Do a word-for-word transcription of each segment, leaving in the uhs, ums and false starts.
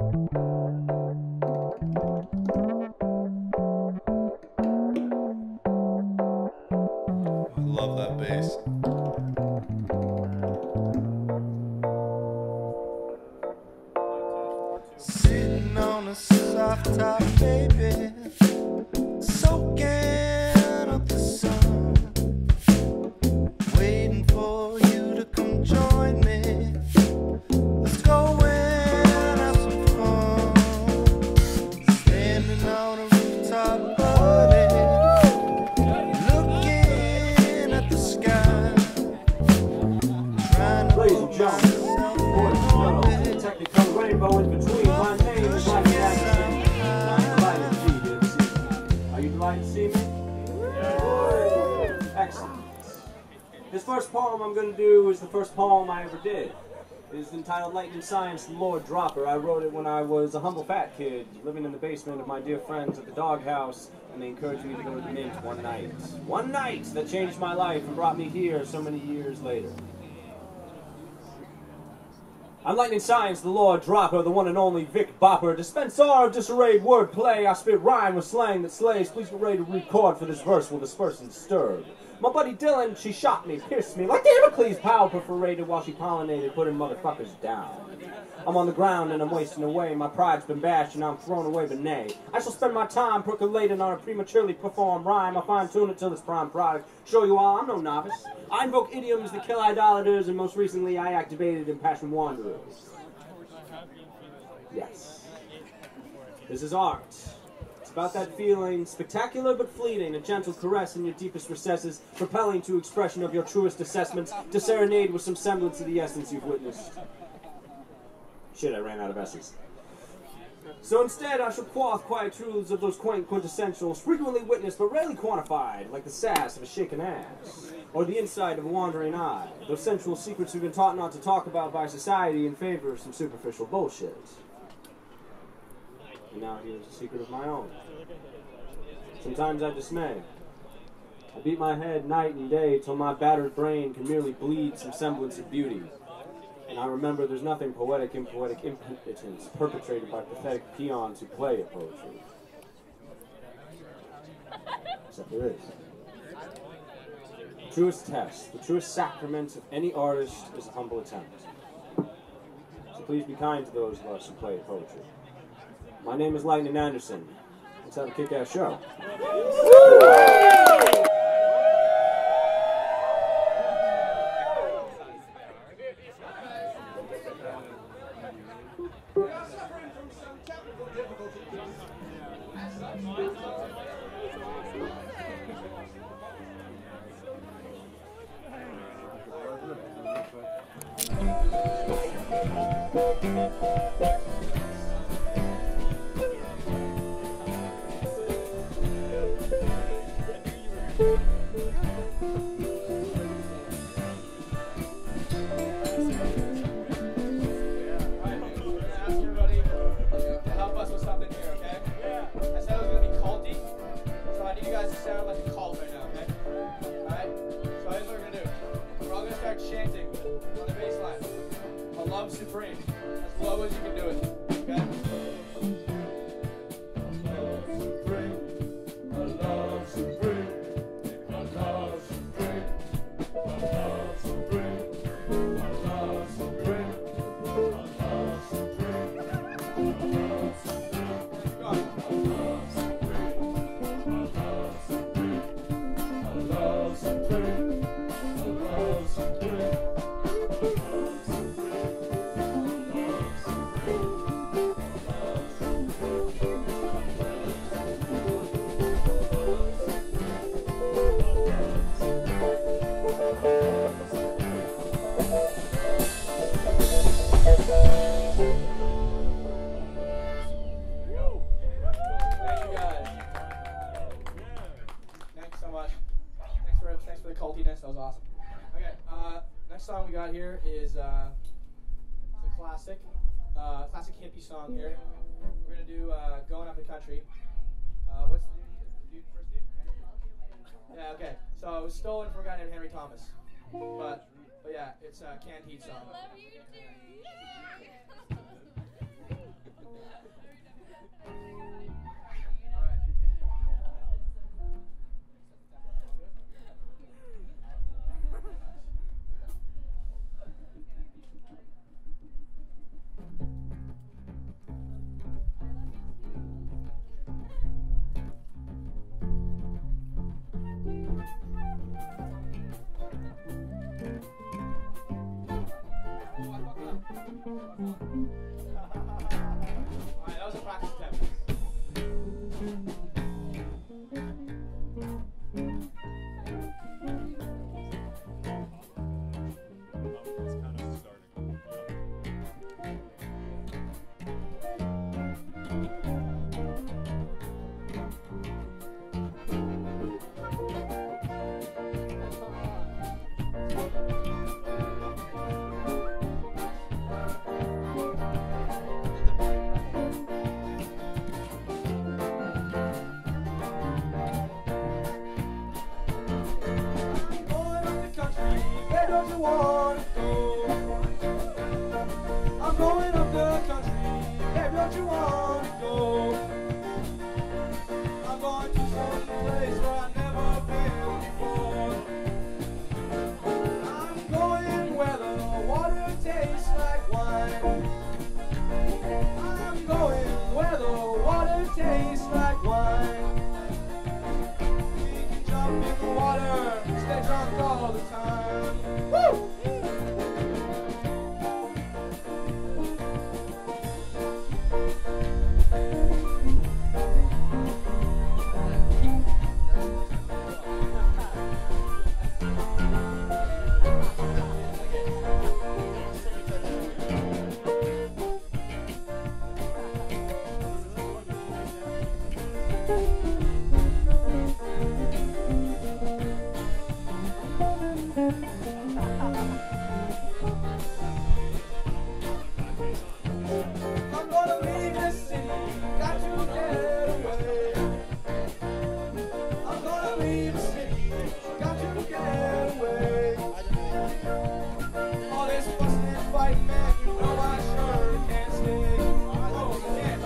Love that bass. Sitting on a soft top, baby, soaking up the sun, waiting for you to come join me. Let's go and have some fun. Standing on a rooftop party, looking at the sky, trying to Ladies and gentlemen, boys and girls, technical rainbow in between. My name is Mike Anderson. I'm delighted to be here this evening. Are you delighted to see me? Excellent. This first poem I'm going to do is the first poem I ever did. It is entitled Lightning Science, the Lord Dropper. I wrote it when I was a humble fat kid, living in the basement of my dear friends at the doghouse, and they encouraged me to go to the Mint one night. One night that changed my life and brought me here so many years later. I'm Lightning Science, the Lord Dropper, the one and only Vic Bopper, dispenser of disarrayed wordplay. I spit rhyme with slang that slays. Please get ready to record for this verse will disperse and disturb. My buddy Dylan, she shot me, pierced me like Damocles' power perforated while she pollinated, putting motherfuckers down. I'm on the ground and I'm wasting away. My pride's been bashed and I'm thrown away, but nay. I shall spend my time percolating on a prematurely performed rhyme. I fine-tune it till it's prime product. Show you all I'm no novice. I invoke idioms that kill idolaters, and most recently I activated Impassioned Wanderers. Yes. This is art. It's about that feeling, spectacular but fleeting, a gentle caress in your deepest recesses, propelling to expression of your truest assessments, to serenade with some semblance of the essence you've witnessed. Shit, I ran out of S's. So instead, I shall quaff quiet truths of those quaint quintessentials, frequently witnessed but rarely quantified, like the sass of a shaken ass, or the insight of a wandering eye, those sensual secrets we've been taught not to talk about by society in favor of some superficial bullshit. And now here's a secret of my own. Sometimes I dismay. I beat my head night and day till my battered brain can merely bleed some semblance of beauty. And I remember there's nothing poetic in poetic impotence perpetrated by pathetic peons who play at poetry. Except there is. The truest test, the truest sacrament of any artist is a humble attempt. So please be kind to those of us who play at poetry. My name is Lightning Anderson. Let's have a kick-ass show. Here is uh, it's a classic, uh, classic hippie song here. We're gonna do uh, "Going Up the Country." Uh, what's the dude first dude? Yeah, okay. So it was stolen from a guy named Henry Thomas, but but yeah, it's a canned heat song. I love you too. I'm going up the country. Baby, don't you want to go? I'm going to some place where I've never been before. I'm going where the water tastes like wine. I'm going where the water tastes like wine. We can jump in the water, stay drunk all the time. Woo! I'm gonna leave this city, got to get away. I'm gonna leave the city, got to get away. All this fussing and fighting, man, you know I sure can't stay. Oh, you can't.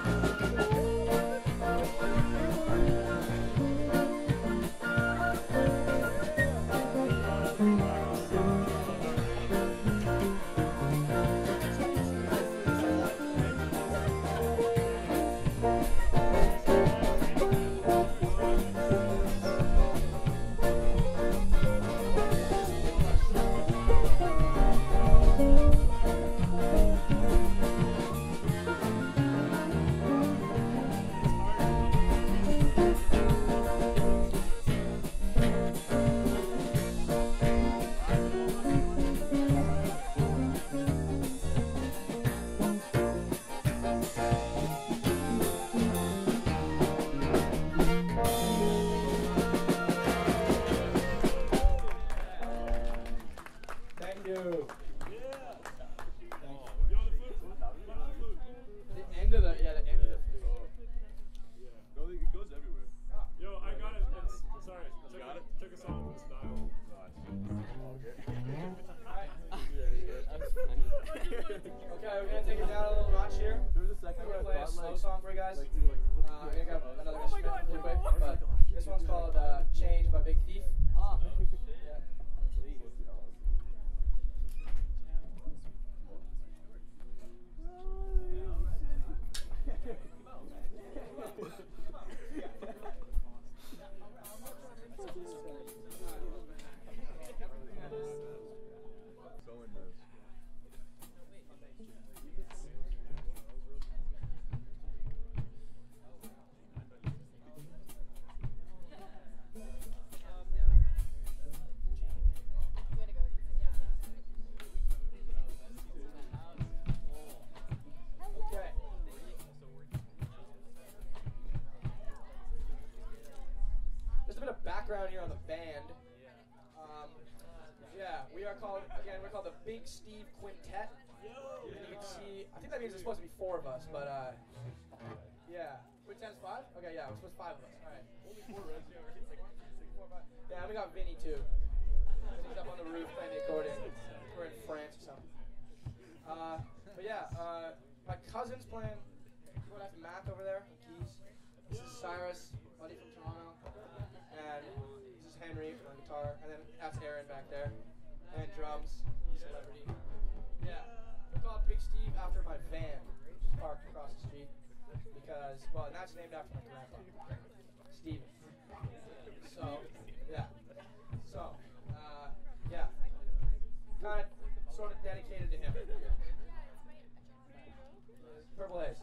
Thank you. The end of the, yeah, the end of the flute. No, it goes everywhere. Yo, I got it. It's, sorry, took, Got a, it? took a song with the style. Okay, we're gonna take it down a little notch here. There was a second I'm where gonna I play a thought, slow like, song for you guys. like, to, like, put Uh, I'm gonna grab another Oh my instrument God. real quick, but this one's called uh, Change by Big Thief. Ah. Yeah. So in this. Okay. Just a bit of background here on the band. Um, yeah, we are called, again, we're called the Big Steve Quintet. And you can see, I think that means there's supposed to be four of us, but uh, yeah. Quintet's five? Okay, yeah, we're supposed to be five of us. Alright. Only four reds, yeah, right? It's like, it's like four or five. Yeah, and we got Vinny too. Vinny's up on the roof playing the accordion. We're in France or something. Uh, but yeah, uh, my cousin's playing going after Matt over there on keys. This is Cyrus, buddy from Toronto. And this is Henry on guitar. And then that's Aaron back there. And drums, celebrity. Yeah, we call it Big Steve after my van, which is parked across the street. Because, well, and that's named after my grandpa, Steven. So, yeah. So, uh, yeah. Kind of, sort of dedicated to him. Purple Haze.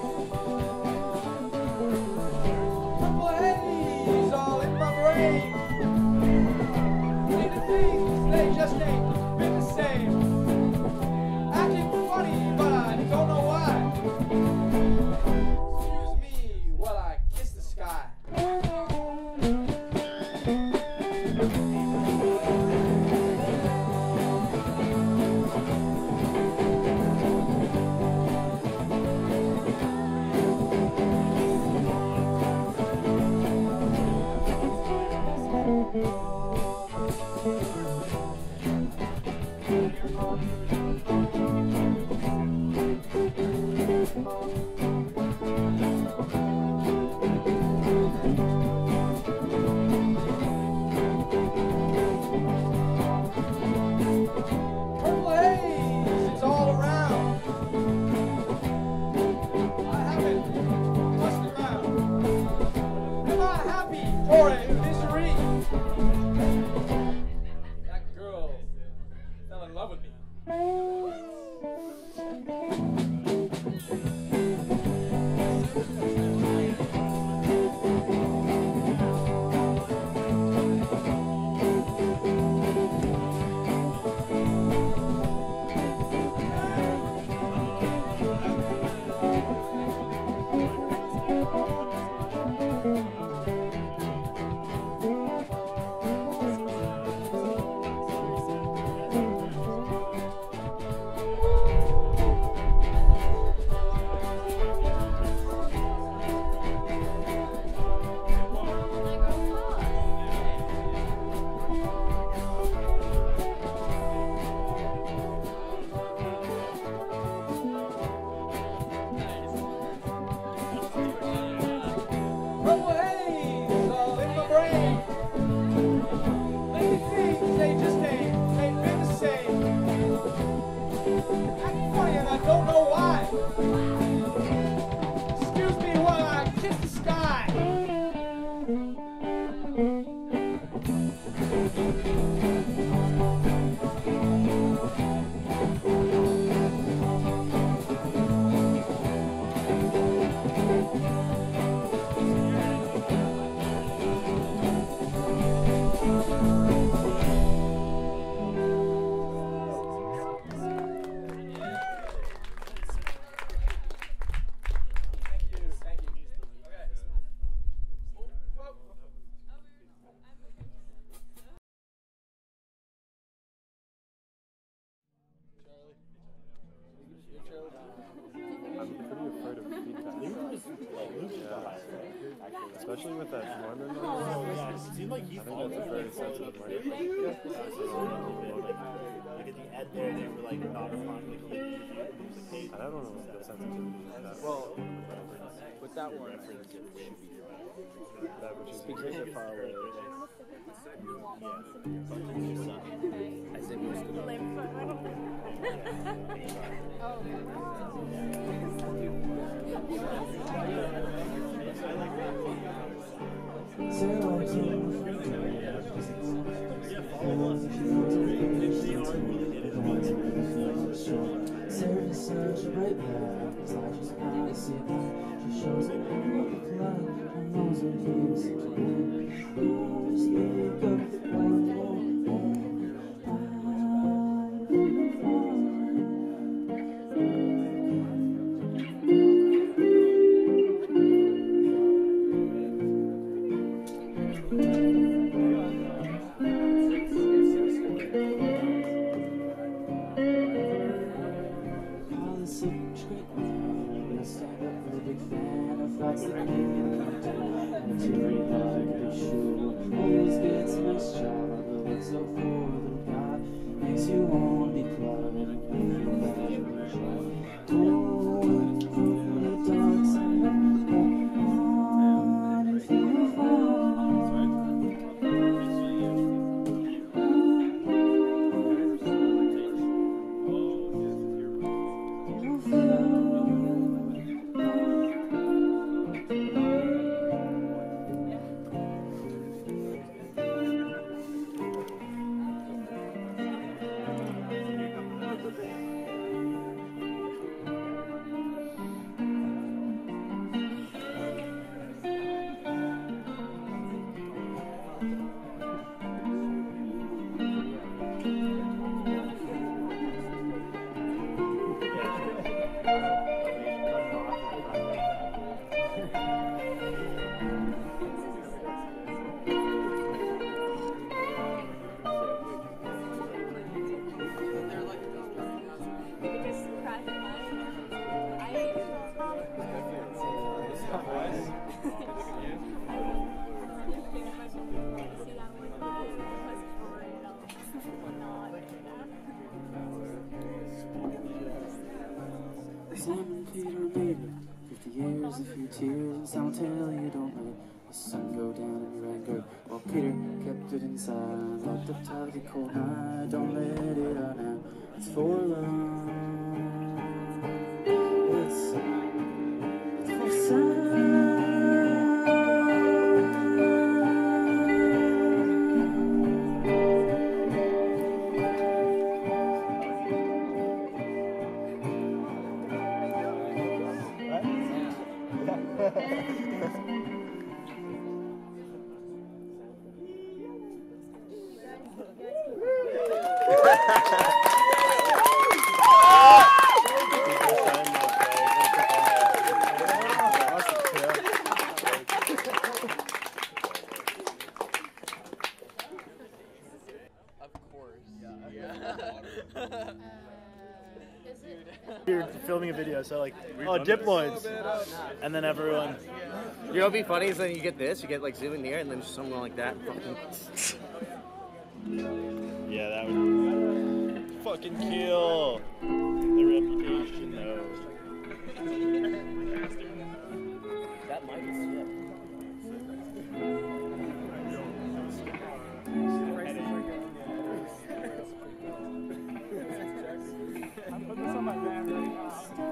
Purple haze all in my brain. just ain't been the same. Acting funny, but I don't know why. Excuse me while I kiss the sky. Purple haze, it's all around. I haven't touched around. Am I happy or in misery? That girl fell in love with me. Purple haze all in my brain. Many things they just ain't, ain't been the same. Acting funny and I don't know why. Excuse me while I kiss the sky. Thank you, thank you. Okay. Whoa. I'm pretty afraid of feedback. Yeah. Especially with that Mormon noise. Yeah, it seemed like he I think that's a very sensitive microphone. like at the end there, they were like not responding. Like, he, he was like, hey, I don't know what the sensitivity is. That. Well, with that one, I think it should be That which is because they're far away. yeah. I say most of them. Sarah says you're right there, 'cause I just can't see them. She shows me what it's like, and knows it keeps it clean. Just think of one more thing. I'll be fine. All the secret now, stand up for the big fan of thoughts that make me do. Material like they should. tears, I'll tell you don't let the sun go down in your anger. While Peter kept it inside, locked up tight the cold night. Don't let it out now, it's for love. It's, it's for sun. You're filming a video, so like, oh, Diploids, and then everyone. You know what'd be funny is then you get this, you get like zooming near, and then just something like that. Yeah, that would fucking kill the reputation, though. That mic is yeah. Put this on my band right now.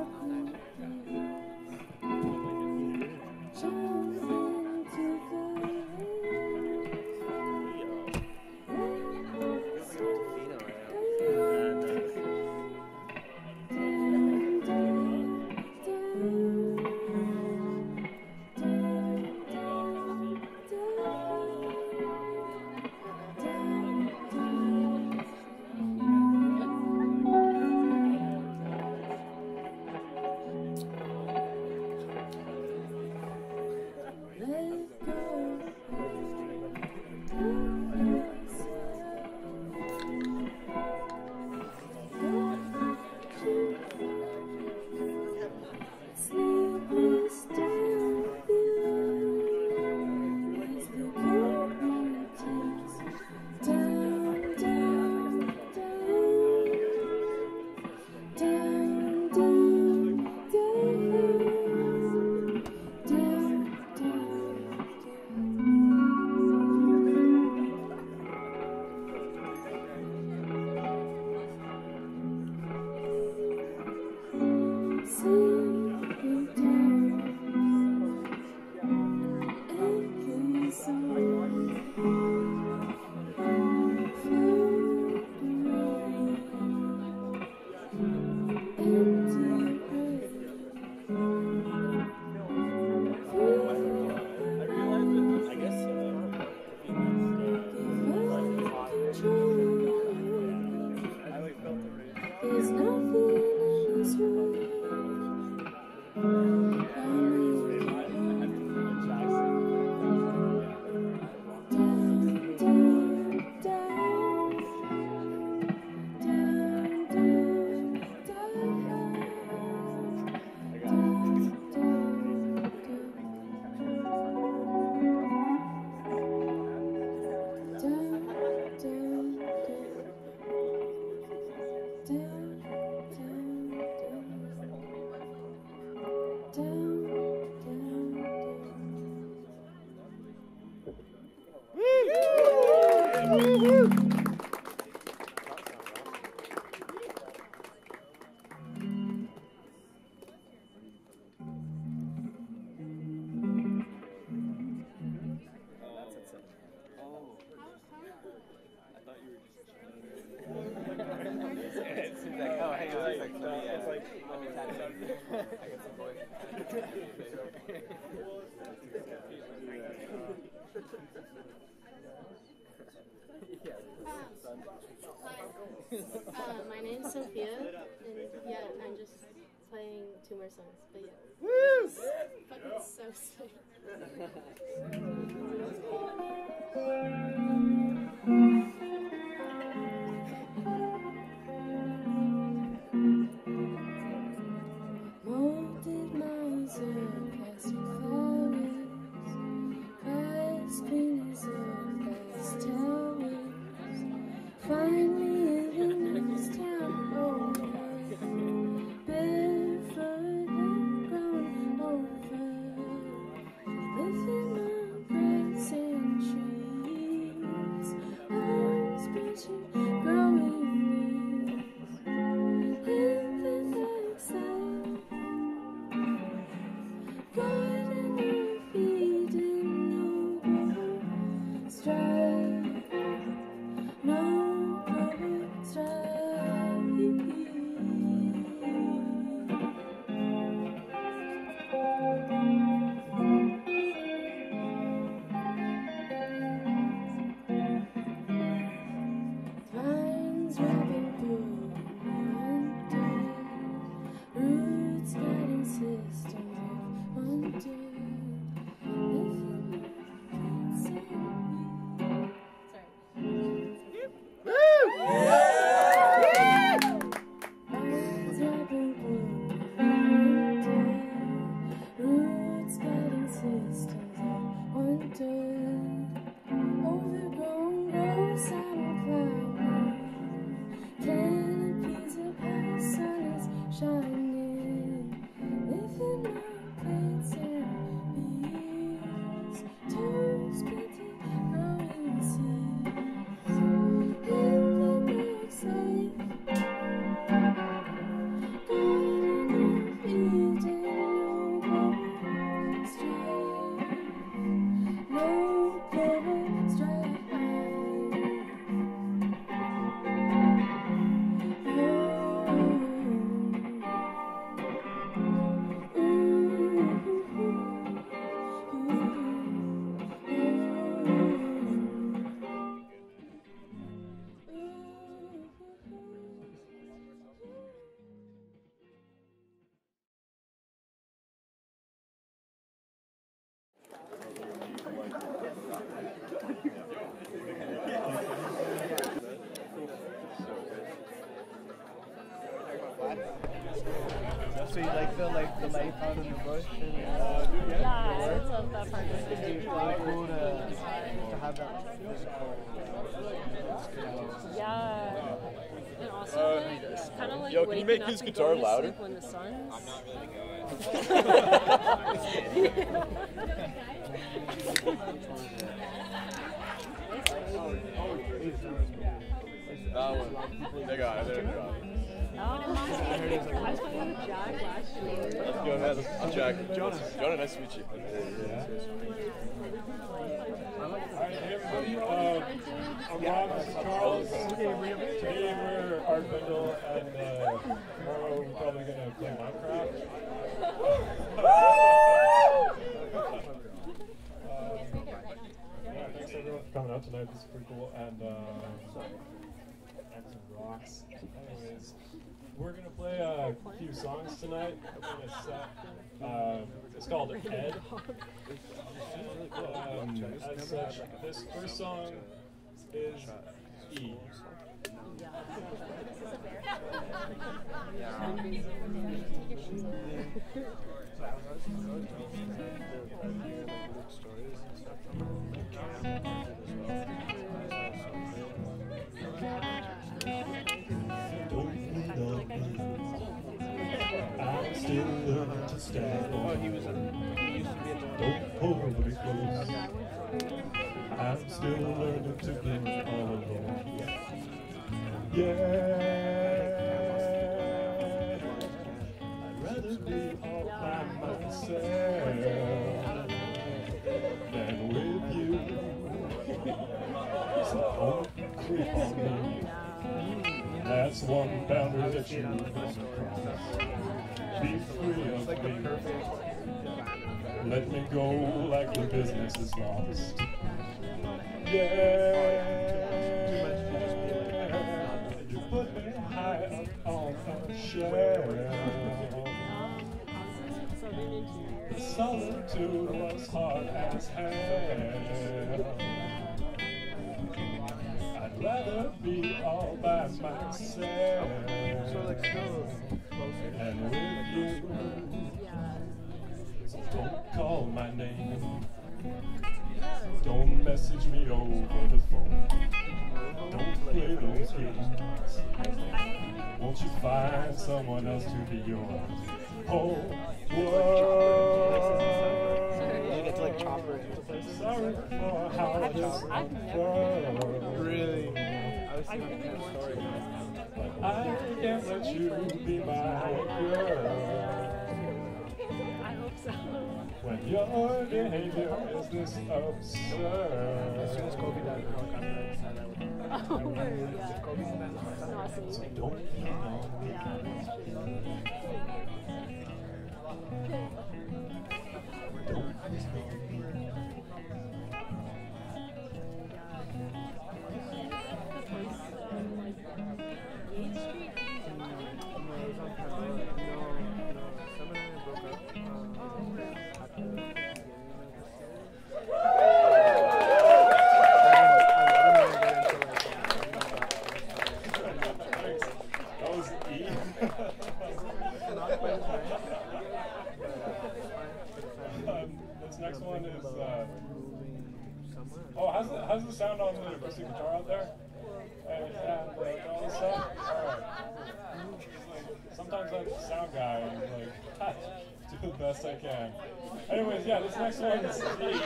Uh, my name's Sophia, and yeah, I'm just playing two more songs, but yeah. Woo! Fucking so sick. Molded minds of plastic flowers, past queens of past towers, find me in this town, oh, barefoot and grown over. So you like feel like the life out in the bush? And, uh, yeah, I love that part of the it's really cool to, to have that physical. Yeah. And also, Uh, like, it's kind of like yo, can you make waking his up and guitar going to louder? sleep when the sun's... I'm not really That one. They got it. They got it. Oh, I was playing with Jack last year. Let's go ahead. I'm Jack. Jonah. Jonah, nice to meet you. Alright, hey everybody. Uh, I'm Rob, this is Charles. Today we're Art Bindle, and uh, tomorrow we're probably going to play Minecraft. um, yeah, thanks everyone for coming out tonight. This is pretty cool. And, uh, and some rocks. Anyways, we're going to play a few songs tonight in a set. Uh, it's called Ed. Um, as such, this first song is E. I'm still learning to stand. Oh, he was a, he used to be a don't hold me close. I'm still learning to get all alone. Yeah, I'd rather be all by myself than with you. So don't creep on me. That's one boundary that you must cross. Be free of me. Let me go like the business is lost. Yeah, you put me high up on a shelf. The solitude was hard as hell. I'd rather be all by myself and with you. So don't call my name. Don't message me over the phone. Don't play those games. Won't you find someone else to be yours? Oh, whoa. It's like chopper. Sorry for how this unfurled. Really? I was thinking of a story. I can't let you be my girl. I hope so. When your behavior is this absurd. As soon as Kobe died, we broke up. And I decided I would. Oh, word, yeah. Kobe's the best. No, I see. So don't you know? Yeah, that's true. That was E. um, this next one is uh, there? And, and uh, all this stuff? Alright. Sometimes I'm the sound guy and like, do the best I can. Anyways, yeah, this next one is Steve.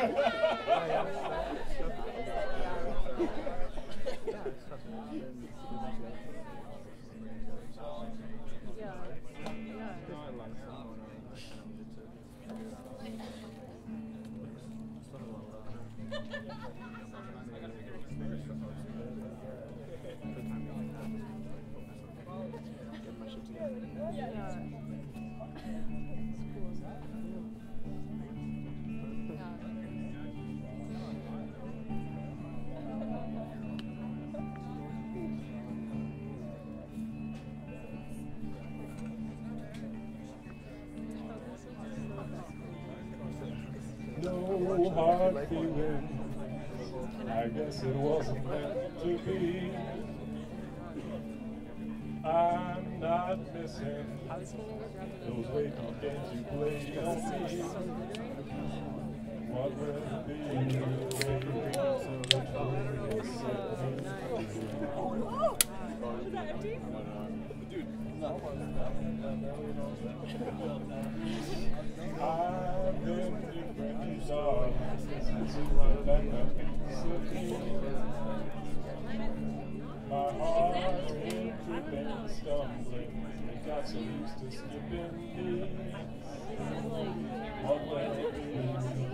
No hard feeling, I guess it wasn't meant to be. I'm not missing those waiting games you played on me. What will it be? I've been different stars since you were back up in my heart been tripping and stumbling. I got so used to skipping beats. What will it be?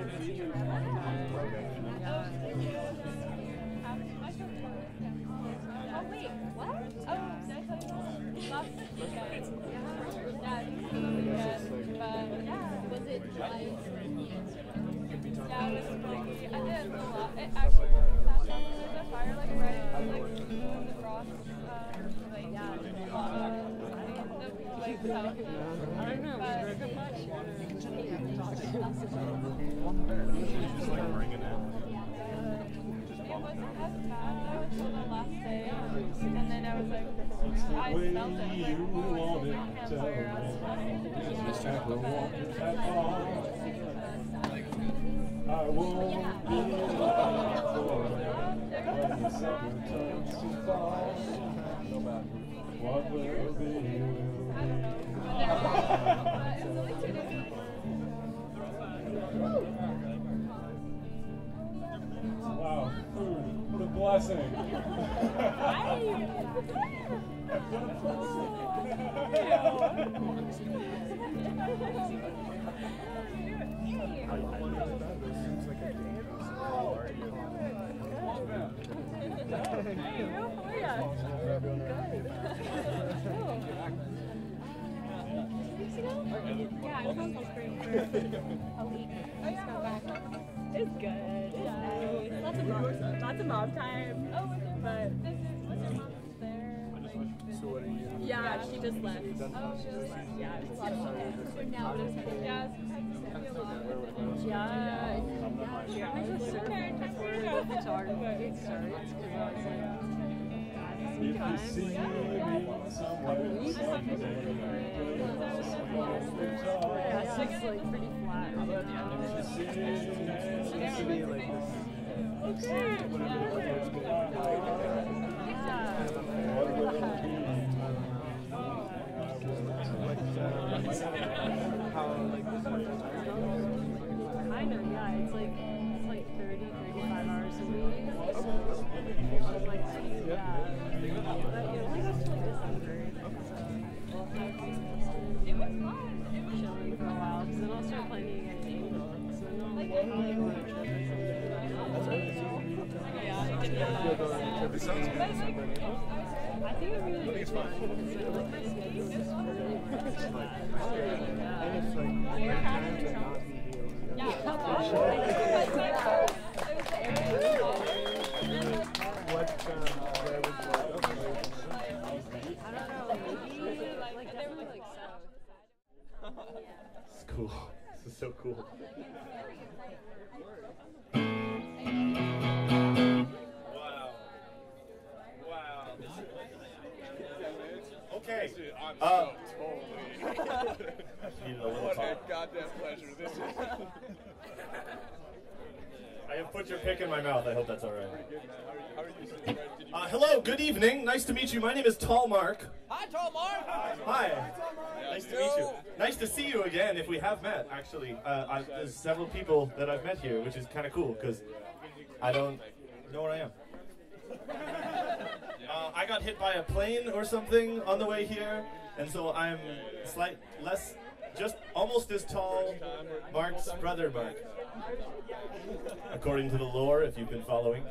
Oh wait, what? Oh, did I tell you last weekend? Yeah, but yeah, was it like? Yeah, it was pretty. I did a lot. It actually that time there was a fire like right like the rock. Um, like yeah, a lot of the like south. I don't know. But it wasn't as bad until the last day, and then I was like, I felt it like I won't be alive for when the second turns to fall. What will be, will Wow, food, what a blessing. Yeah, I'm home for spring for a week. Just go back. It's good. It's nice. Lots of mom, lots of mom time. Oh, but this is what's your mom there? Like, so what are you? Yeah, yeah, she just left. Oh, she just left. Yeah, it's a lot of fun. For now, just yeah, sometimes it's gonna be a lot. Yeah, yeah. I just sit there and just worry about photography. It starts because I was like. If you see me somewhere someday, yeah, it's just like pretty flat. It should be like this. Okay. Kind of, yeah. It's like it's like thirty, thirty-five hours a week. So, like, yeah. But yeah, only goes to like December. It was fun. It was chilling for a while because then I'll start planning again in April. So then I'll like probably go on a trip or something. Yeah, I did that. It sounds good. I think it really is fun because I like my schedule is really flexible. Yeah. You're happy to know. Yeah. What, um, where was I don't know, maybe like they were like south. It's cool. This is so cool. Okay. I'm Uh, so totally. Need a little What a talk. goddamn pleasure this is. I have put your pick in my mouth. I hope that's all right. Uh, hello, good evening. Nice to meet you. My name is Tall Mark. Hi, Tall Mark. Hi. Nice to meet you. Nice to see you again, if we have met, actually. Uh, I, there's several people that I've met here, which is kind of cool, because I don't know where I am. Uh, I got hit by a plane or something on the way here, and so I'm slight less, just almost as tall, Mark's brother Mark. According to the lore, if you've been following.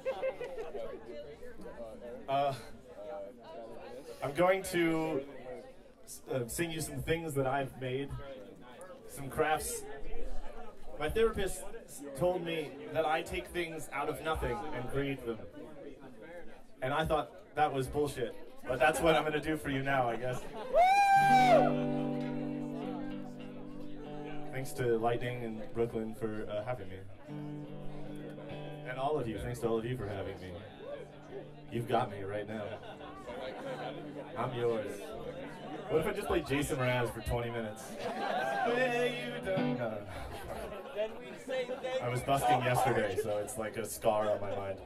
Uh, I'm going to uh, sing you some things that I've made, some crafts. My therapist told me that I take things out of nothing and create them. And I thought that was bullshit. But that's what I'm going to do for you now, I guess. Thanks to Lightning and Brooklyn for uh, having me. And all of you, thanks to all of you for having me. You've got me right now. I'm yours. What if I just played Jason Mraz for twenty minutes? Hey, you don't know. I was busking yesterday, so it's like a scar on my mind.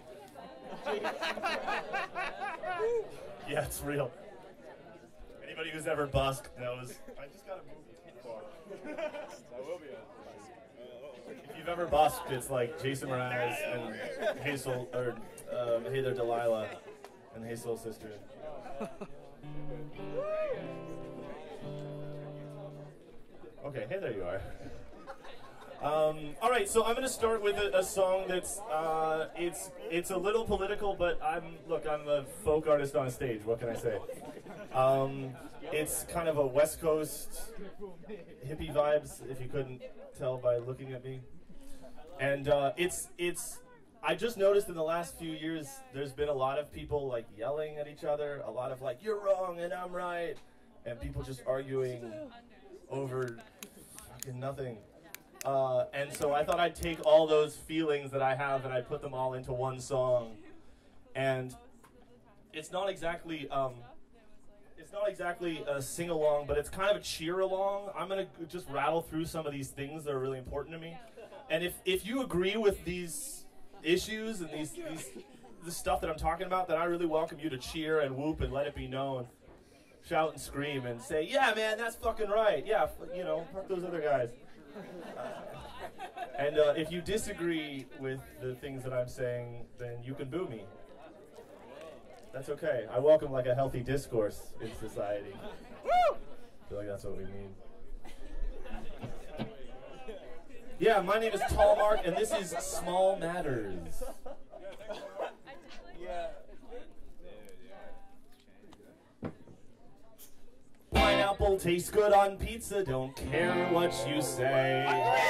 Yeah, it's real. Anybody who's ever busked knows. I just gotta move too far. That will be it. If you've ever busked, it's like Jason Mraz and Hazel, or um, Hey There Delilah, and Hazel's sister. Okay, hey, there you are. Um, all right, so I'm going to start with a, a song that's uh, it's it's a little political, but I'm look, I'm a folk artist on a stage. What can I say? Um, it's kind of a West Coast hippie vibes, if you couldn't tell by looking at me. And uh, it's it's. I just noticed in the last few years, there's been a lot of people like yelling at each other, a lot of like you're wrong and I'm right, and people just arguing over fucking nothing. Uh, and so I thought I'd take all those feelings that I have and I'd put them all into one song. And it's not exactly um, it's not exactly a sing-along, but it's kind of a cheer-along. I'm going to just rattle through some of these things that are really important to me. And if, if you agree with these issues and these, these the stuff that I'm talking about, then I really welcome you to cheer and whoop and let it be known. Shout and scream and say, yeah, man, that's fucking right. Yeah, you know, fuck those other guys. Uh, and uh, if you disagree with the things that I'm saying, then you can boo me. That's okay. I welcome like a healthy discourse in society. I feel like that's what we need. Yeah, my name is Tall Mark, and this is Small Matters. Pineapple tastes good on pizza, don't care what you say.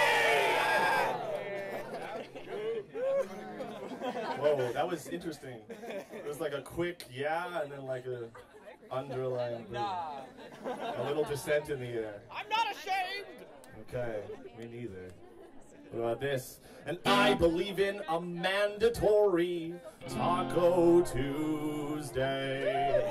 Whoa, that was interesting. It was like a quick yeah, and then like a underlying nah. A little dissent in the air. I'm not ashamed! Okay, me neither. What about this? And I believe in a mandatory Taco Tuesday.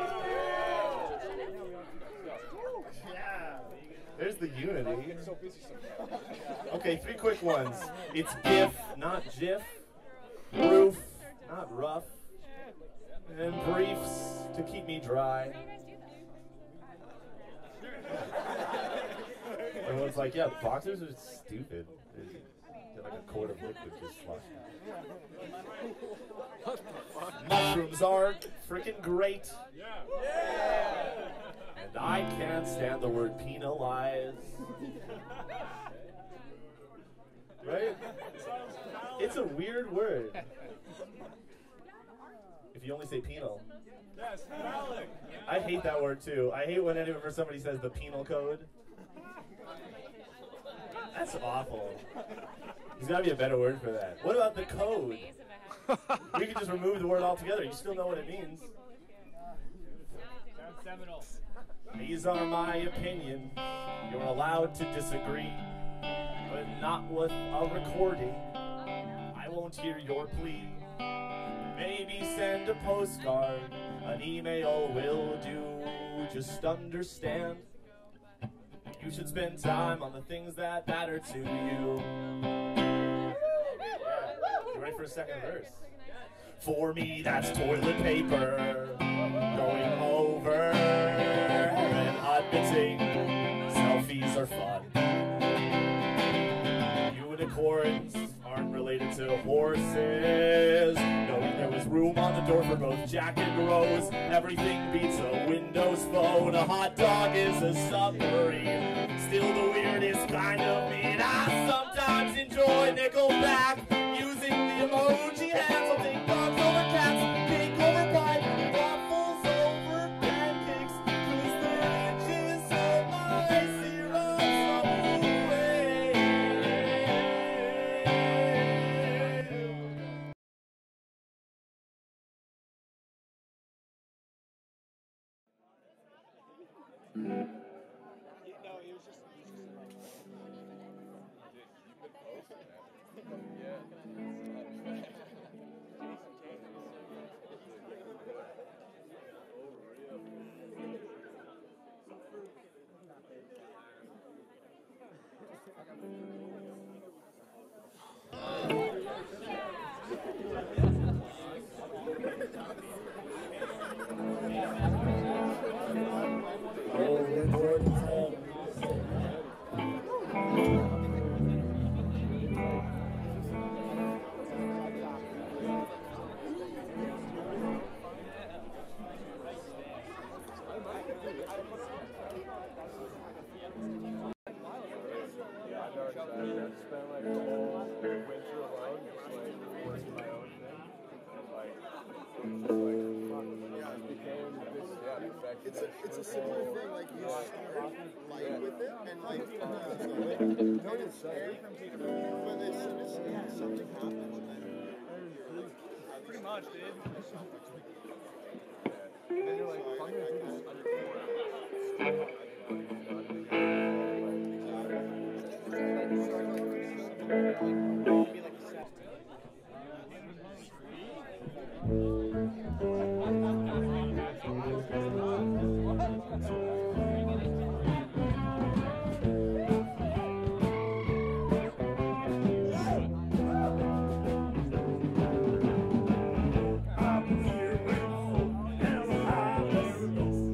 There's the unity. Okay, three quick ones. It's GIF, not GIF. Roof, not rough. And briefs to keep me dry. Everyone's like, yeah, boxers are stupid. They're like a quart of liquid just sloshing. Mushrooms are freaking great. And I can't stand the word penalize. Right? It's a weird word. If you only say penal. Yes, valid. I hate that word too. I hate whenever somebody says the penal code. That's awful. There's got to be a better word for that. What about the code? We could just remove the word altogether. You still know what it means. These are my opinions. You're allowed to disagree, but not with a recording. I won't hear your plea. Maybe send a postcard. An email will do. Just understand. You should spend time on the things that matter to you. for a second verse. For me, that's toilet paper going over and admitting selfies are fun. Unicorns aren't related to horses. Knowing there was room on the door for both Jack and Rose. Everything beats a Windows phone. A hot dog is a submarine. Still the weirdest kind of mean. I sometimes enjoy Nickelback. Using the emoji hands. I'll take dogs over cats, cake over pie, waffles over pancakes. Cause the inches of my syrup away. It's a, it's a similar thing, like you start light with it, and like, uh, and it's scary from taking but as soon as something happens, then pretty much, dude. And then you're like, I'm gonna do this. I'm here with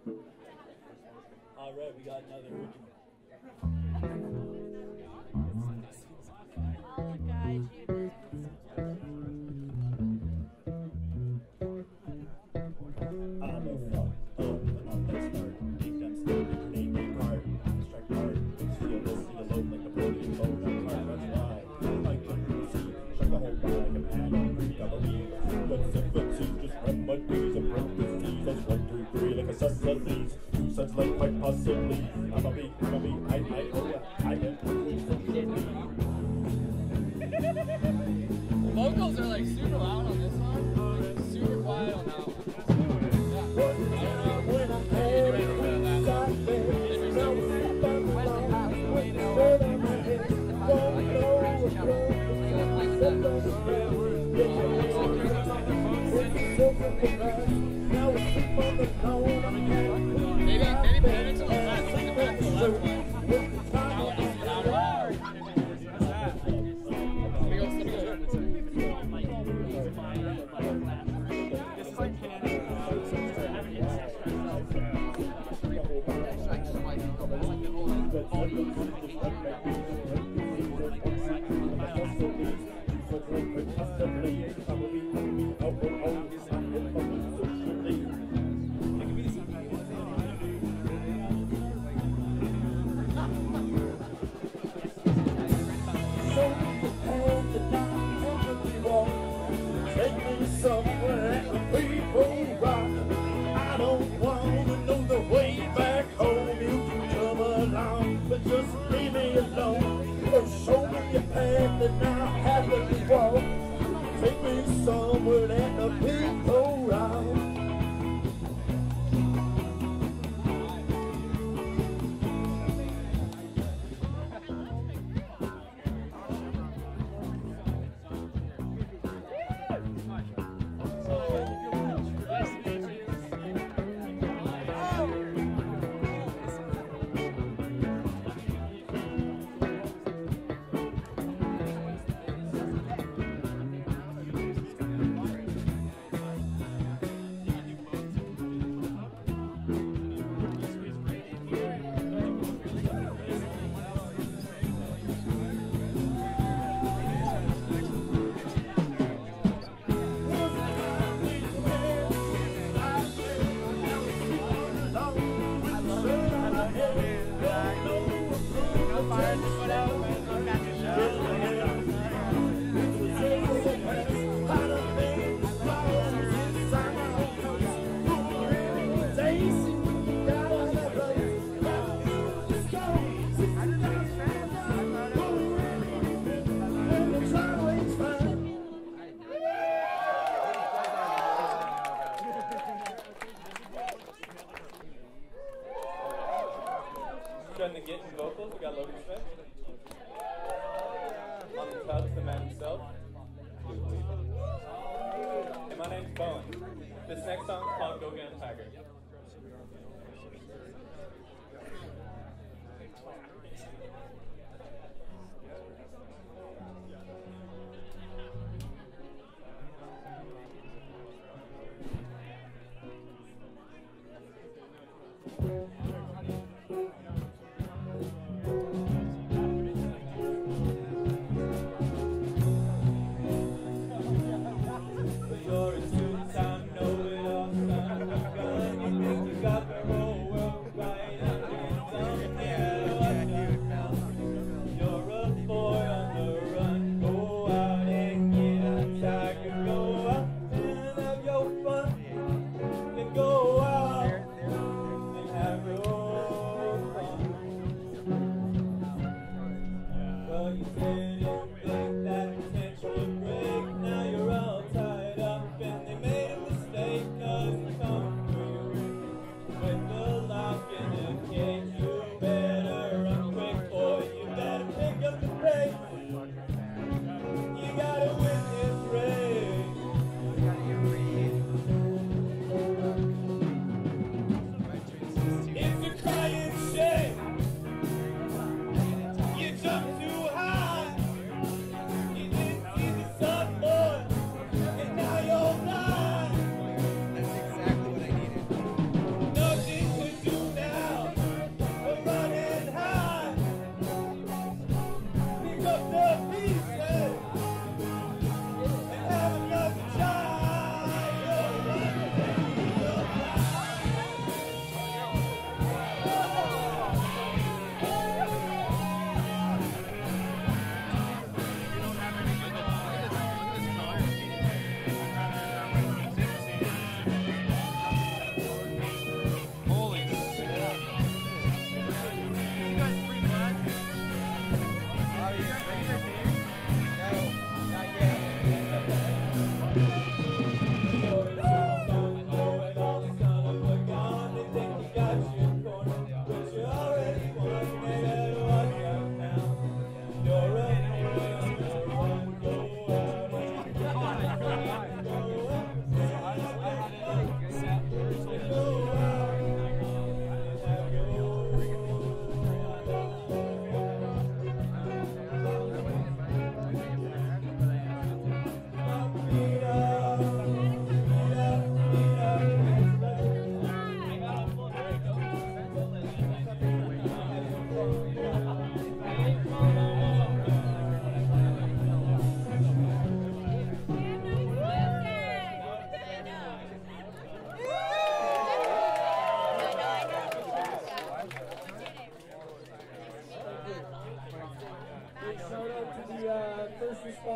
Alright, we got another original. I'll guide you. I'm a fuck up, and I'm that start. Make them start, grenade me card. Strike hard, see a low, see a low, like the podium boat. That card runs wide. I couldn't see, shut the whole bag like an animal. Freak, I believe. What's up, what's up, just run my days and broke the keys. That's one, two, three, like a sons of leaves. Two sons like quite possibly. I'm a me, I'm a me, I, I, oh yeah, I am. The vocals are like super loud on this song, like, super quiet on that one. Maybe, maybe put it to the left, put it back to the left one. That one needs to be louder. Let me go, let me go. This is like Canada. Take me somewhere the people rock. I don't want to know the way back home. You can come along, but just leave me alone. Or show me your path and I'll happily walk. Take me somewhere that the people rock. Trying to get in vocals, we got Logan Smith. On the tubs, the man himself. And my name's Bowen. This next song is called Go Get 'Em Tiger. You're a two-time know-it-all son.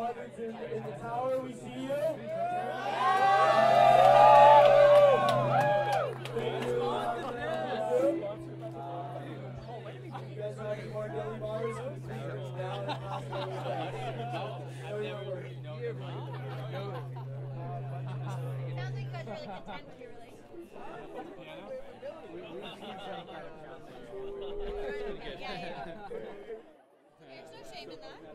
audience in, in the tower, we see you. There's no shame in that.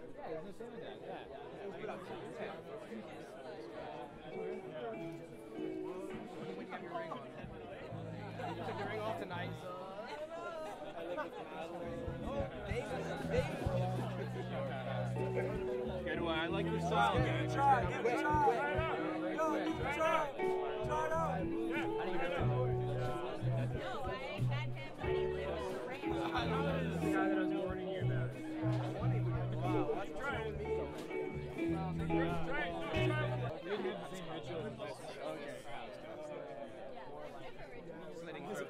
You took your ring off tonight. Good one. I like your style. Give it a try. Give it a try. Yo, give it a try. Try it out. No, I had him when he lived in the ranch. I know this is the guy that I was warning you about. Wow, let's try it. Try it. Try it. We did the same ritual in Mexico. Okay. Slitting throats.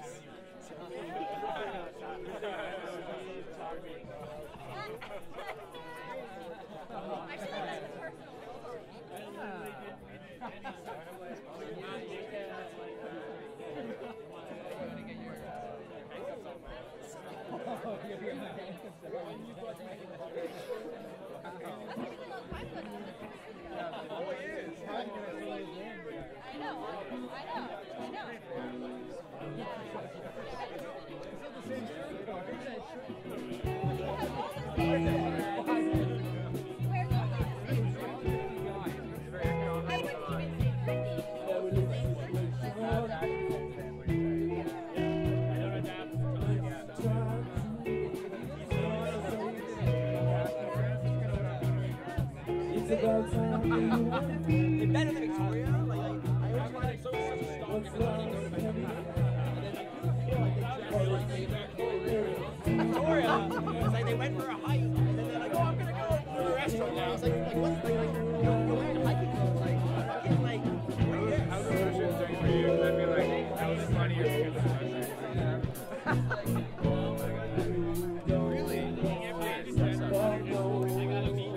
I know, I know, I know. It's better than Victoria. Like, I always find it so such a strong Victoria. It's like they went for a hike, and then they're like, "Oh, I'm gonna go to a restaurant now." It's like, like what's like, like you're, you're wearing hiking clothes, like fucking like. I was going to shoot something for you, and I'd be like, that was funnier because of the really? You can't play this kind of I gotta meet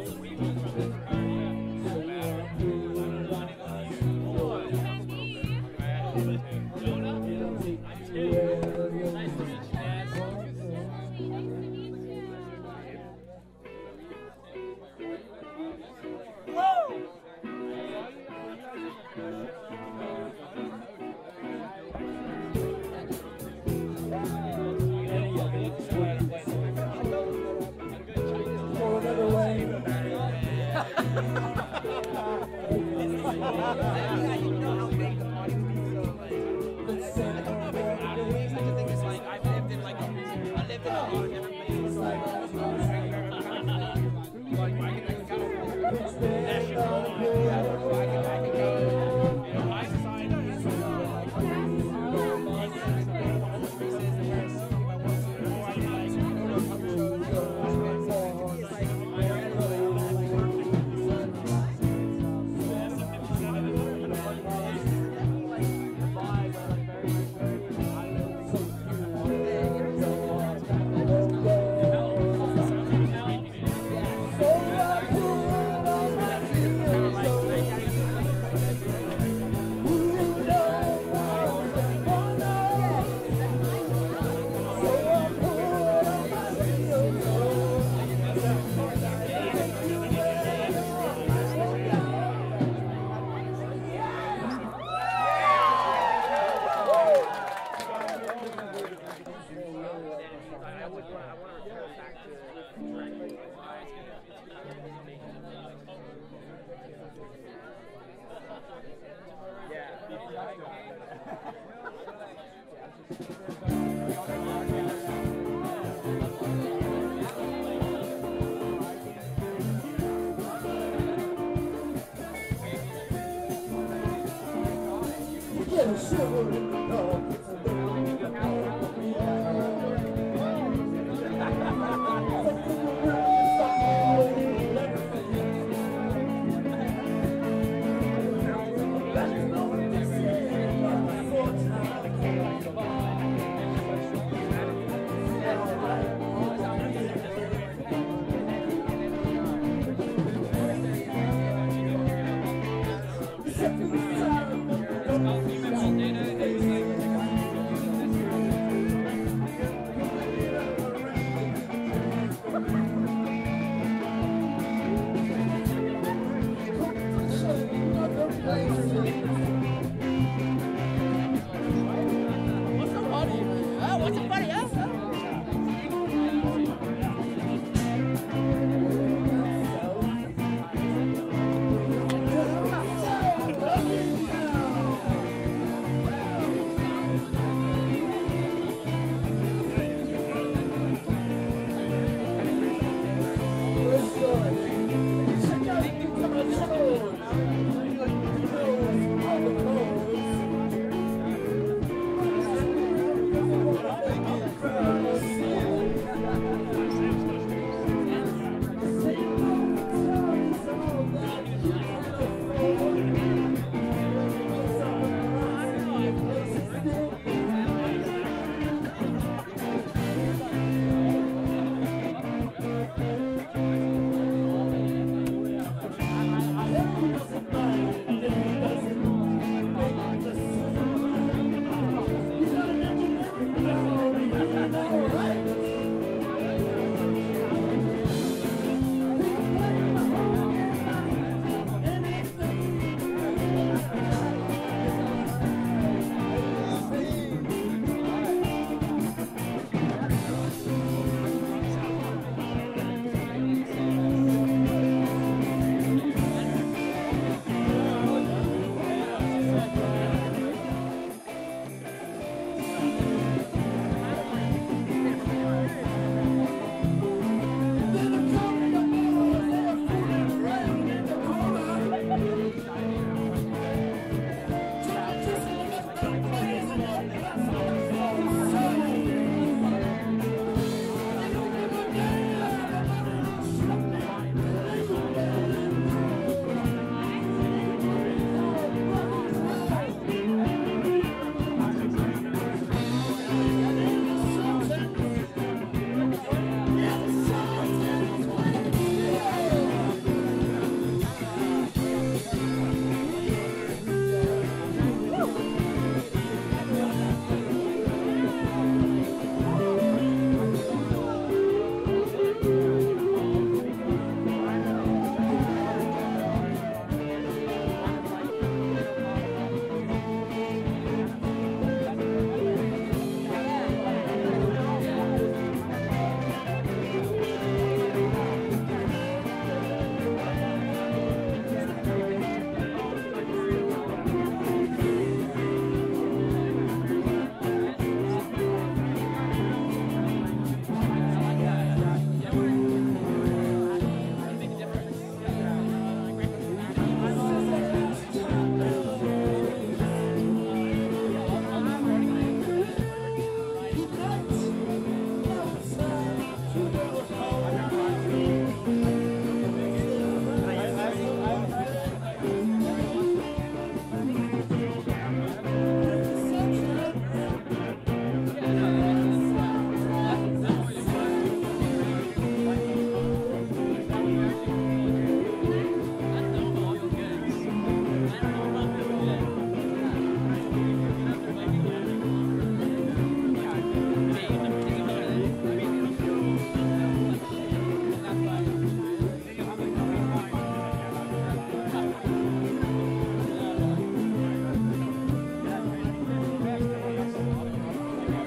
Thank you.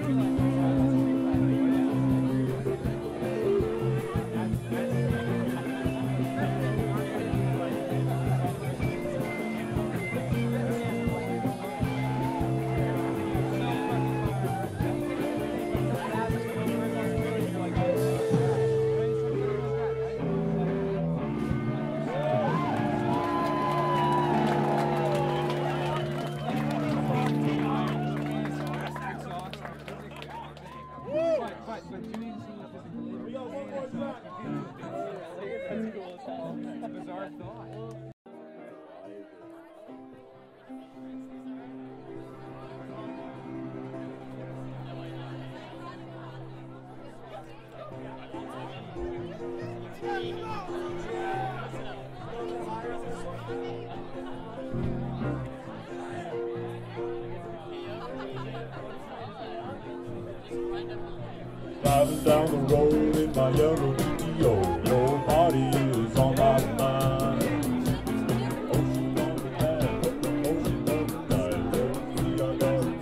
Driving down the road in my yellow G T O, your body is on my mind. Ocean on the path, ocean on the night, see I got a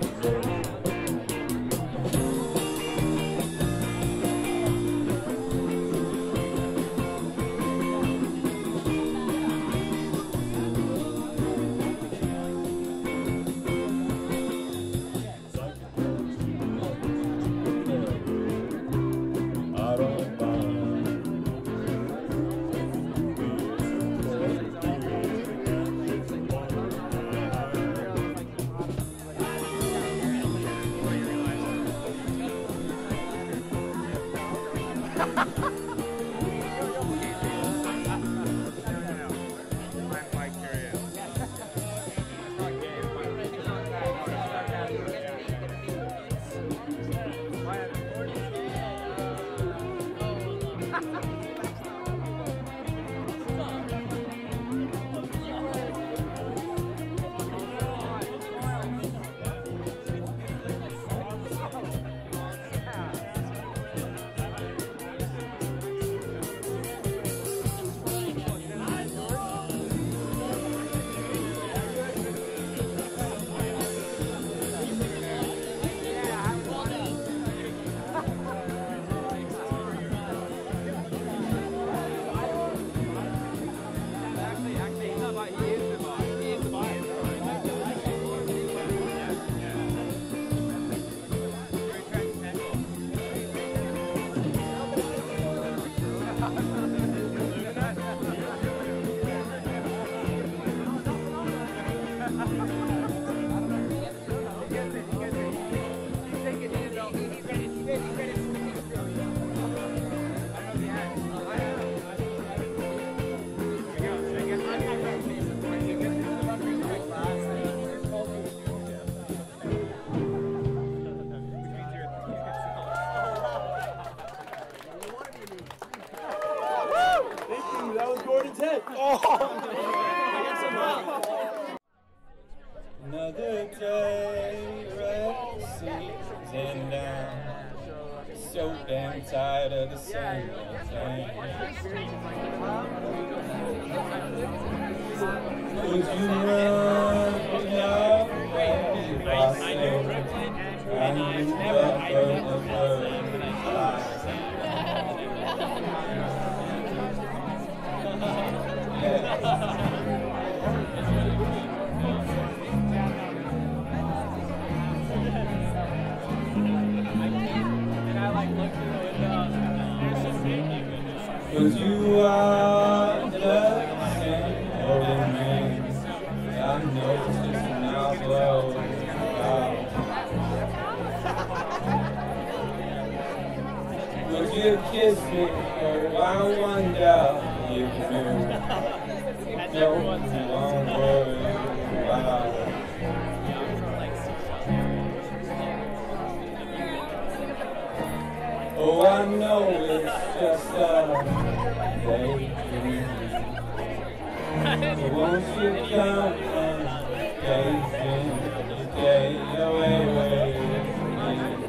I don't mind. Another day, resting down. So damn tired of the same thing. Would you run enough if I said I knew the Cause you are the same old man. I know it's just now blow out. Would you kiss me? Oh, I wonder if you know what you won't worry about. Oh, I know it's just a daydream. So won't you come and gaze in the day away with me?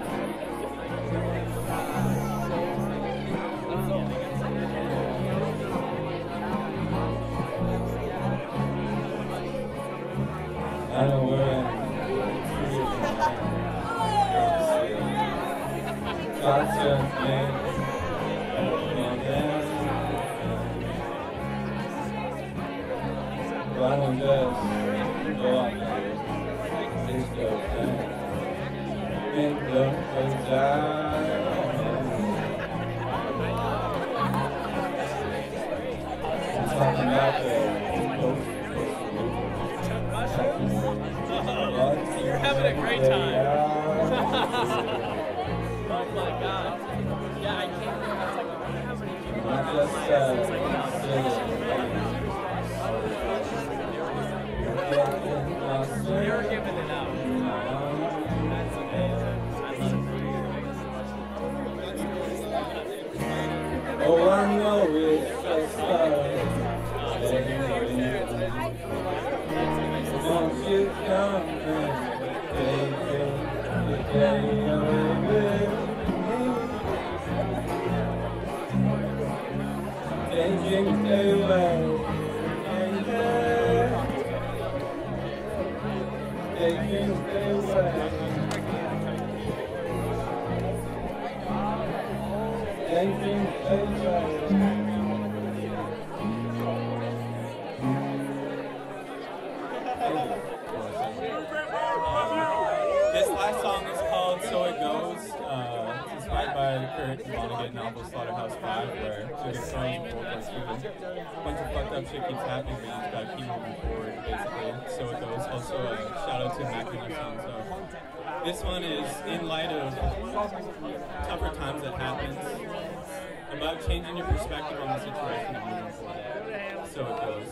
I know we're in. You're having a great time. Oh my god. Yeah, I can't think that's like how many people are on my it's like You're giving it out. That's amazing. I love it. Oh, I know it's just us. Won't you come and take the day away? Taking away, taking away, taking away. This last song is called So It Goes. Uh, it's inspired by the Kurt Vonnegut novel Slaughterhouse five, where she gets thrown in World War Two. A bunch of fucked up shit keeps happening, but you just gotta keep moving forward, basically. So It Goes. Also, a shout out to Mac Miller song. So this one is in light of tougher times that happens, about changing your perspective on the situation and moving forward. So It Goes.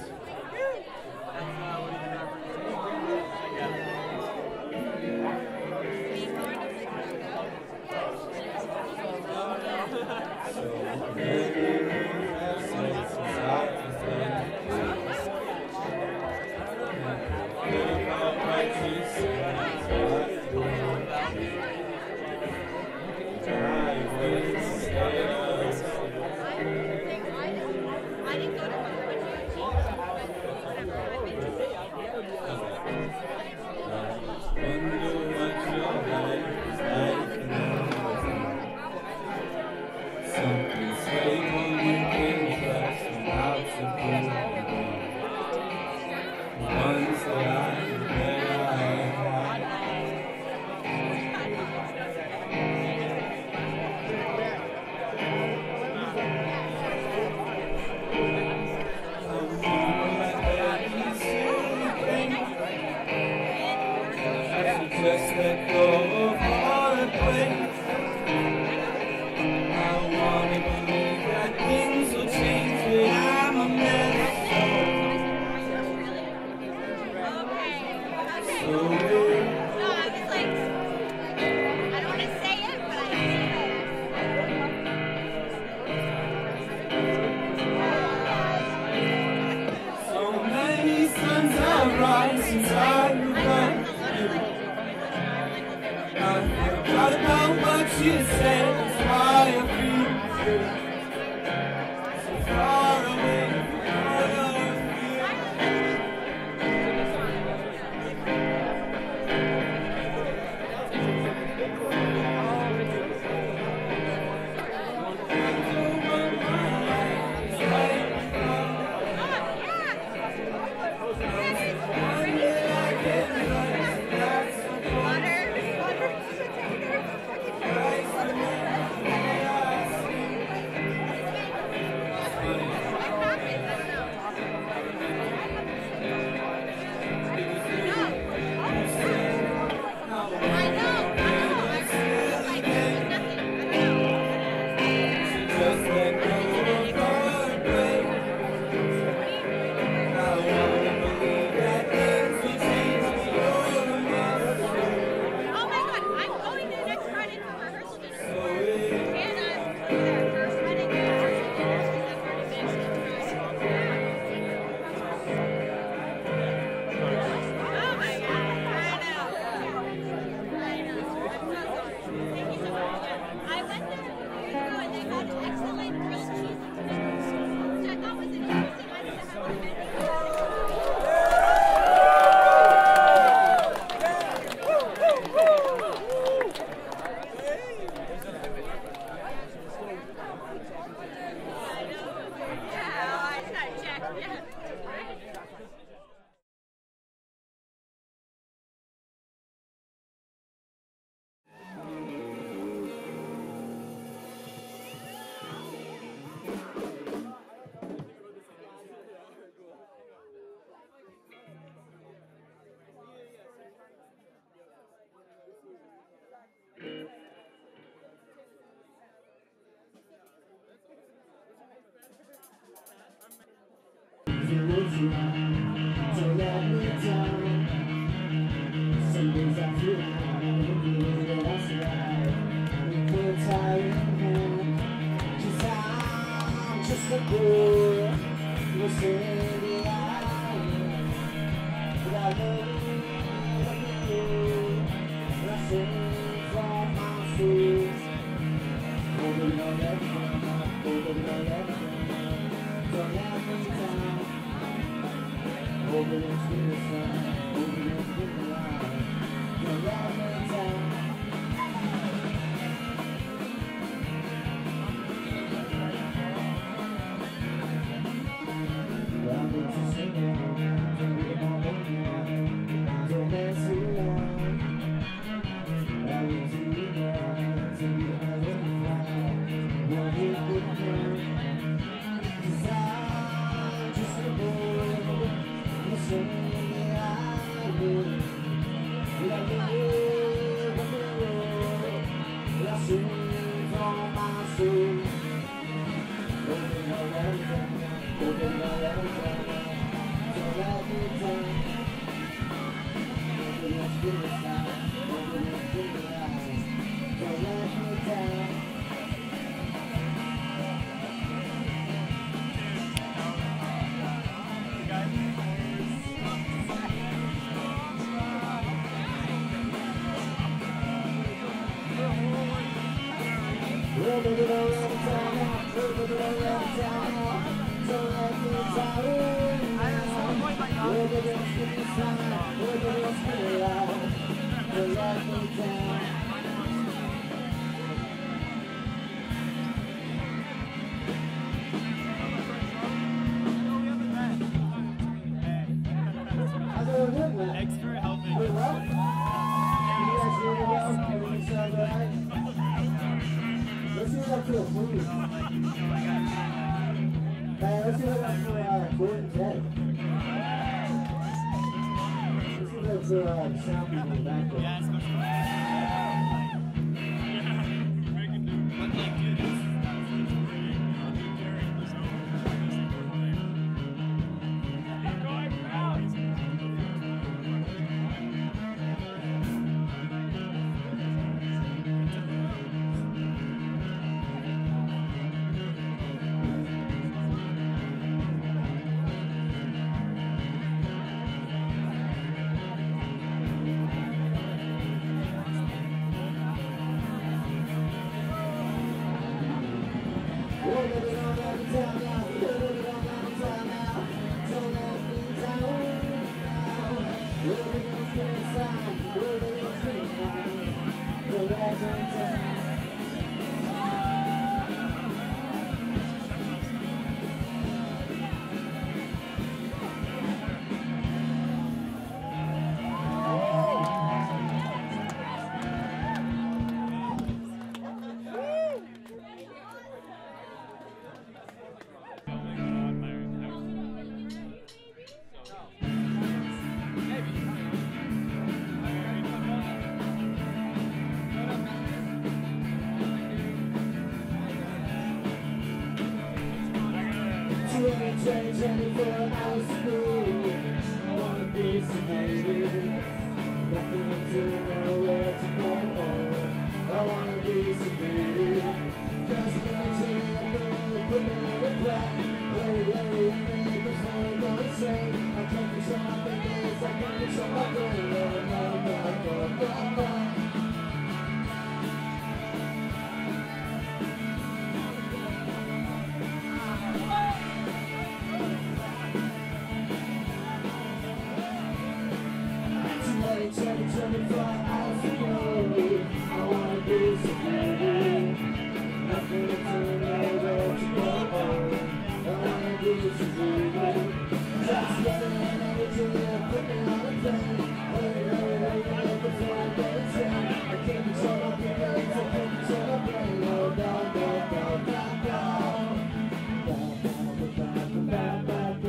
Thanks for helping. Let's see what I feel free. Hey, let's see what I feel for uh, Gordon Ted. Let's see what for uh, sound people in the background.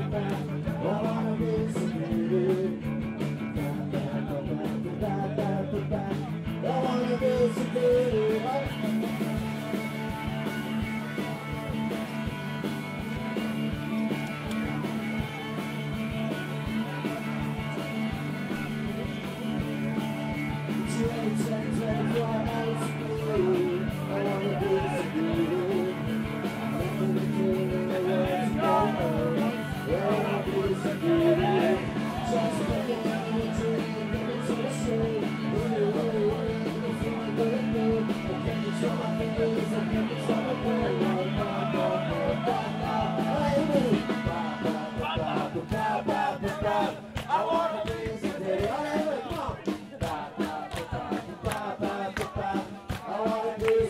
Bye.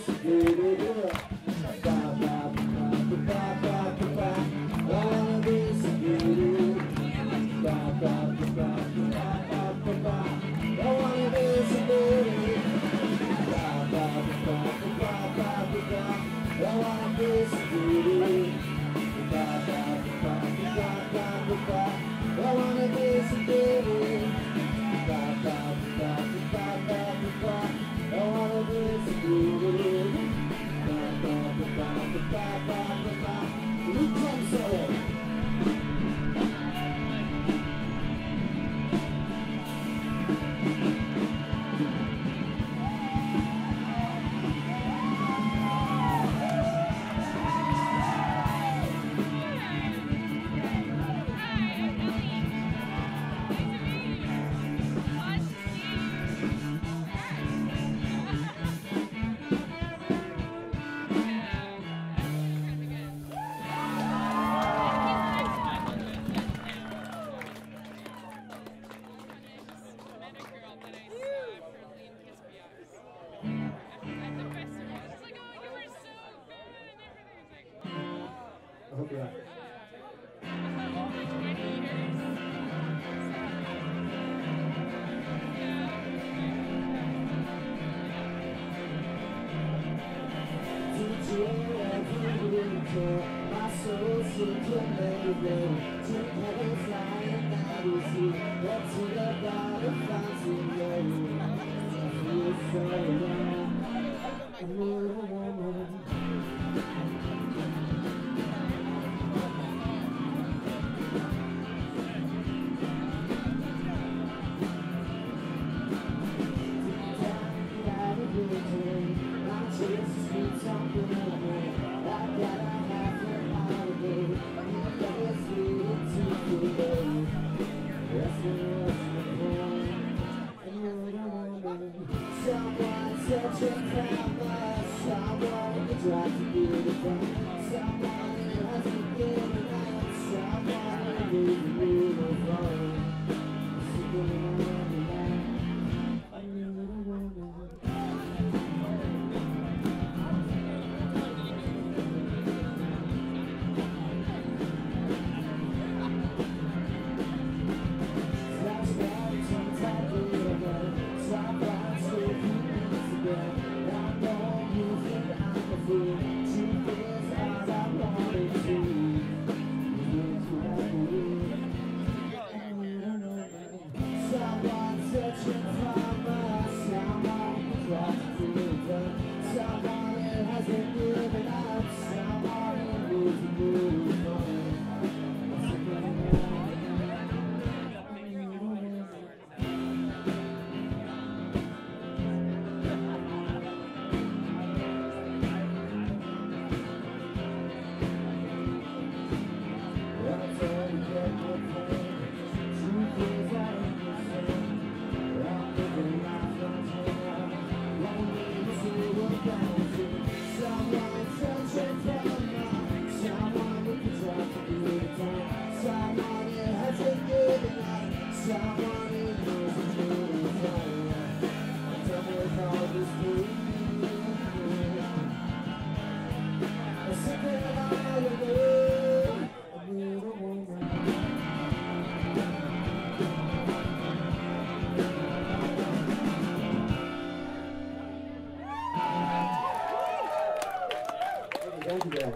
Thank you, guys.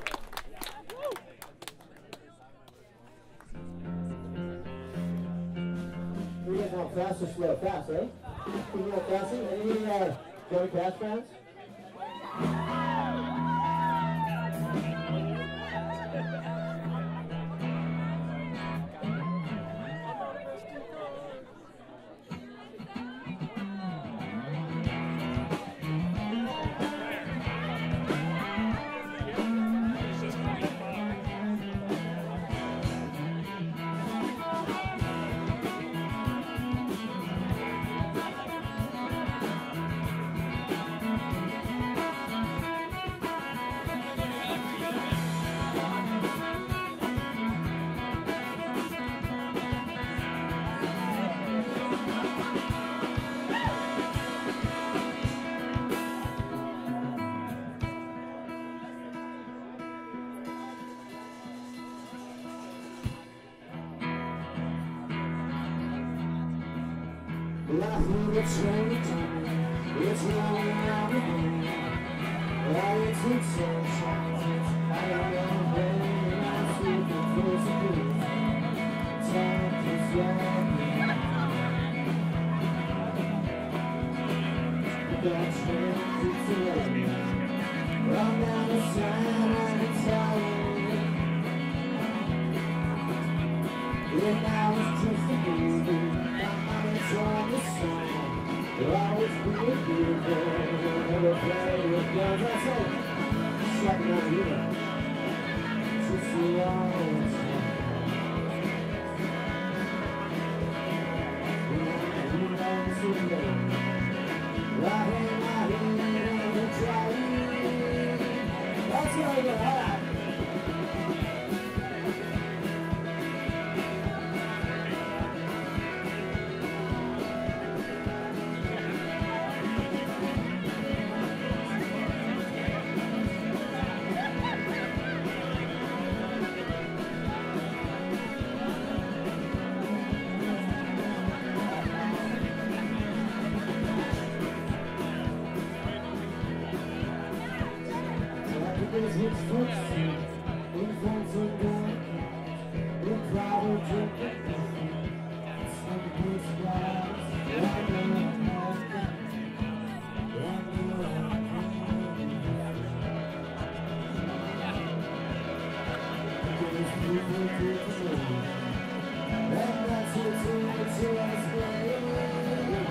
We get now fast or slow? Fast, right? Can you go faster? Any uh, Johnny Cash fans? Thank Life will get changed. It's rolling out of me. I took sunshine. I don't know when I see the close of you. Time is young. That strength is love. I'm not a sign of Italian. And now it's just a baby. I'm on the song. There'll always be a beautiful. Never play with guns. I say, shut down here. To see all the time. You know it's a love. Right in my head and the trying. That's what I got. It's footsteps in front of God. We're proud of drinking coffee. Some good skies. I know I'm happy. I know I'm happy. There's people to control. And that's what's in it to us, baby.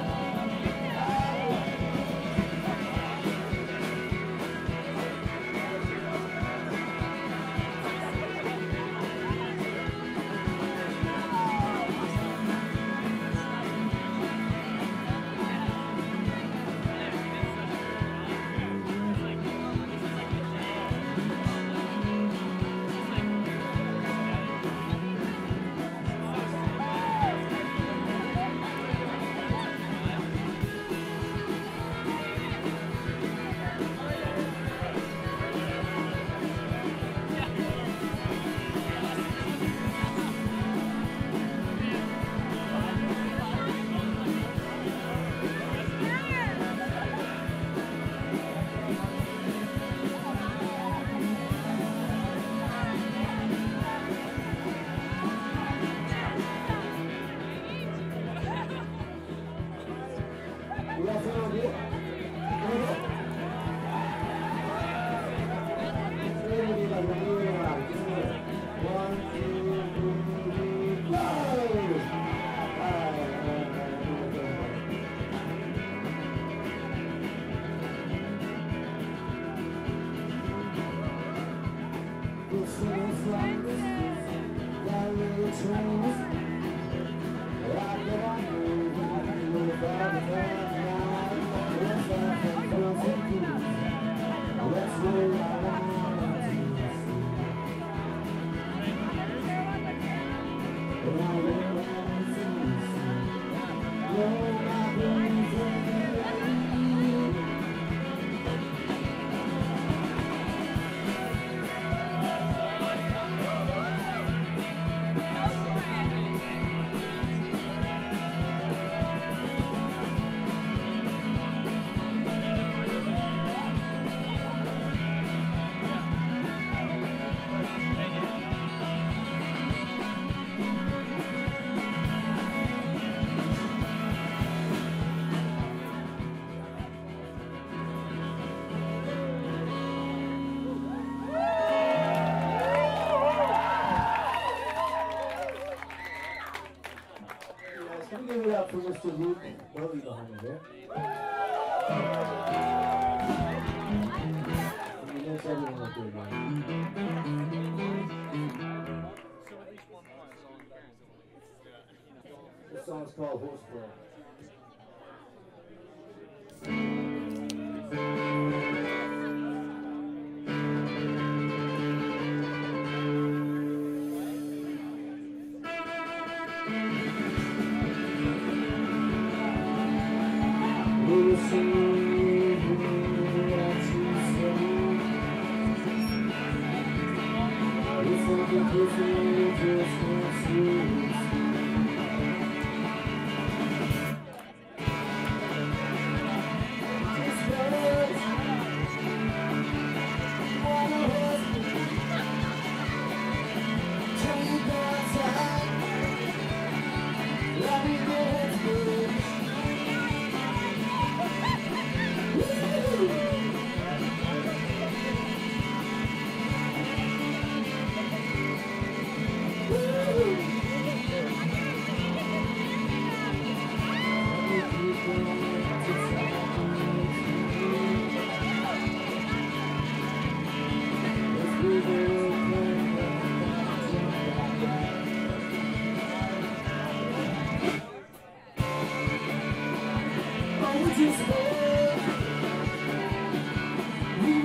Can we give it up for Mister Luke? Well, we know him there. I mean, that's everyone up there, man. This song's called Horseplay.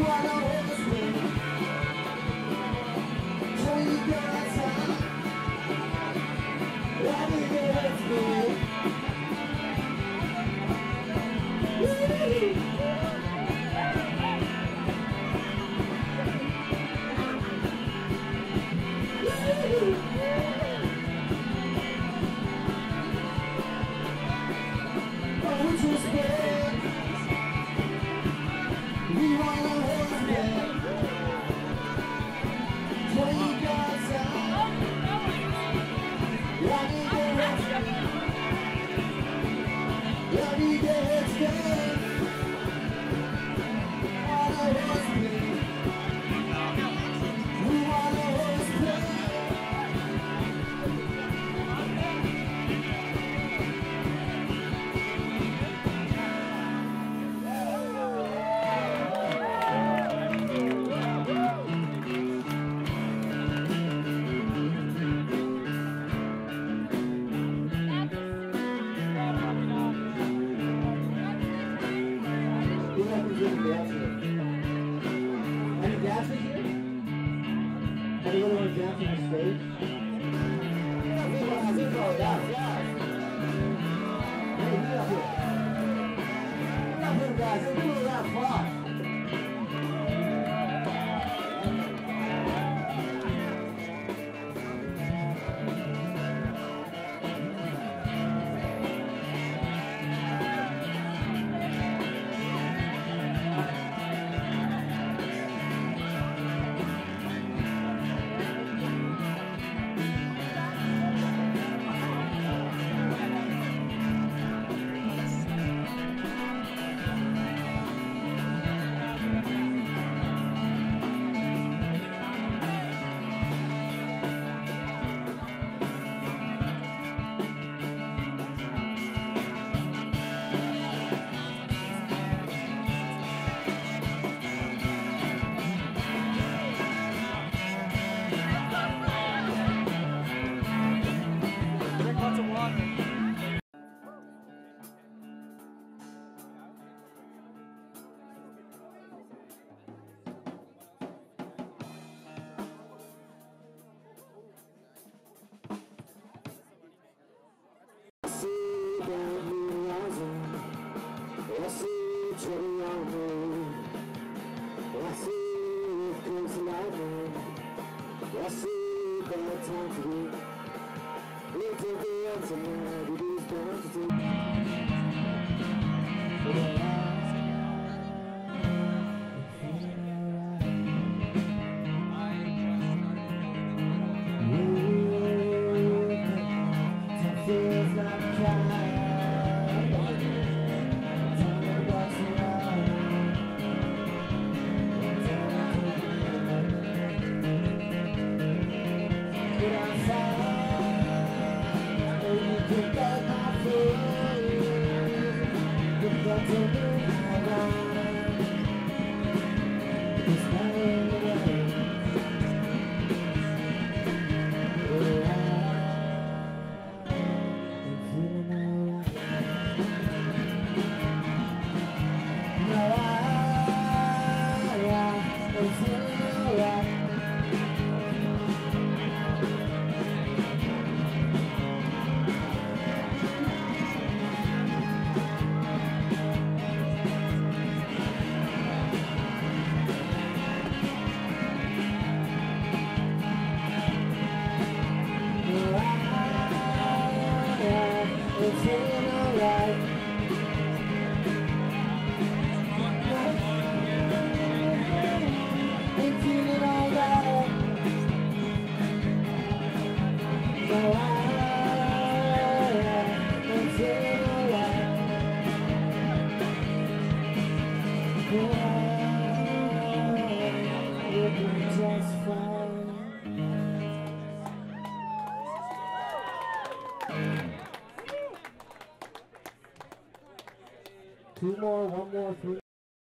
Two more, one more, three.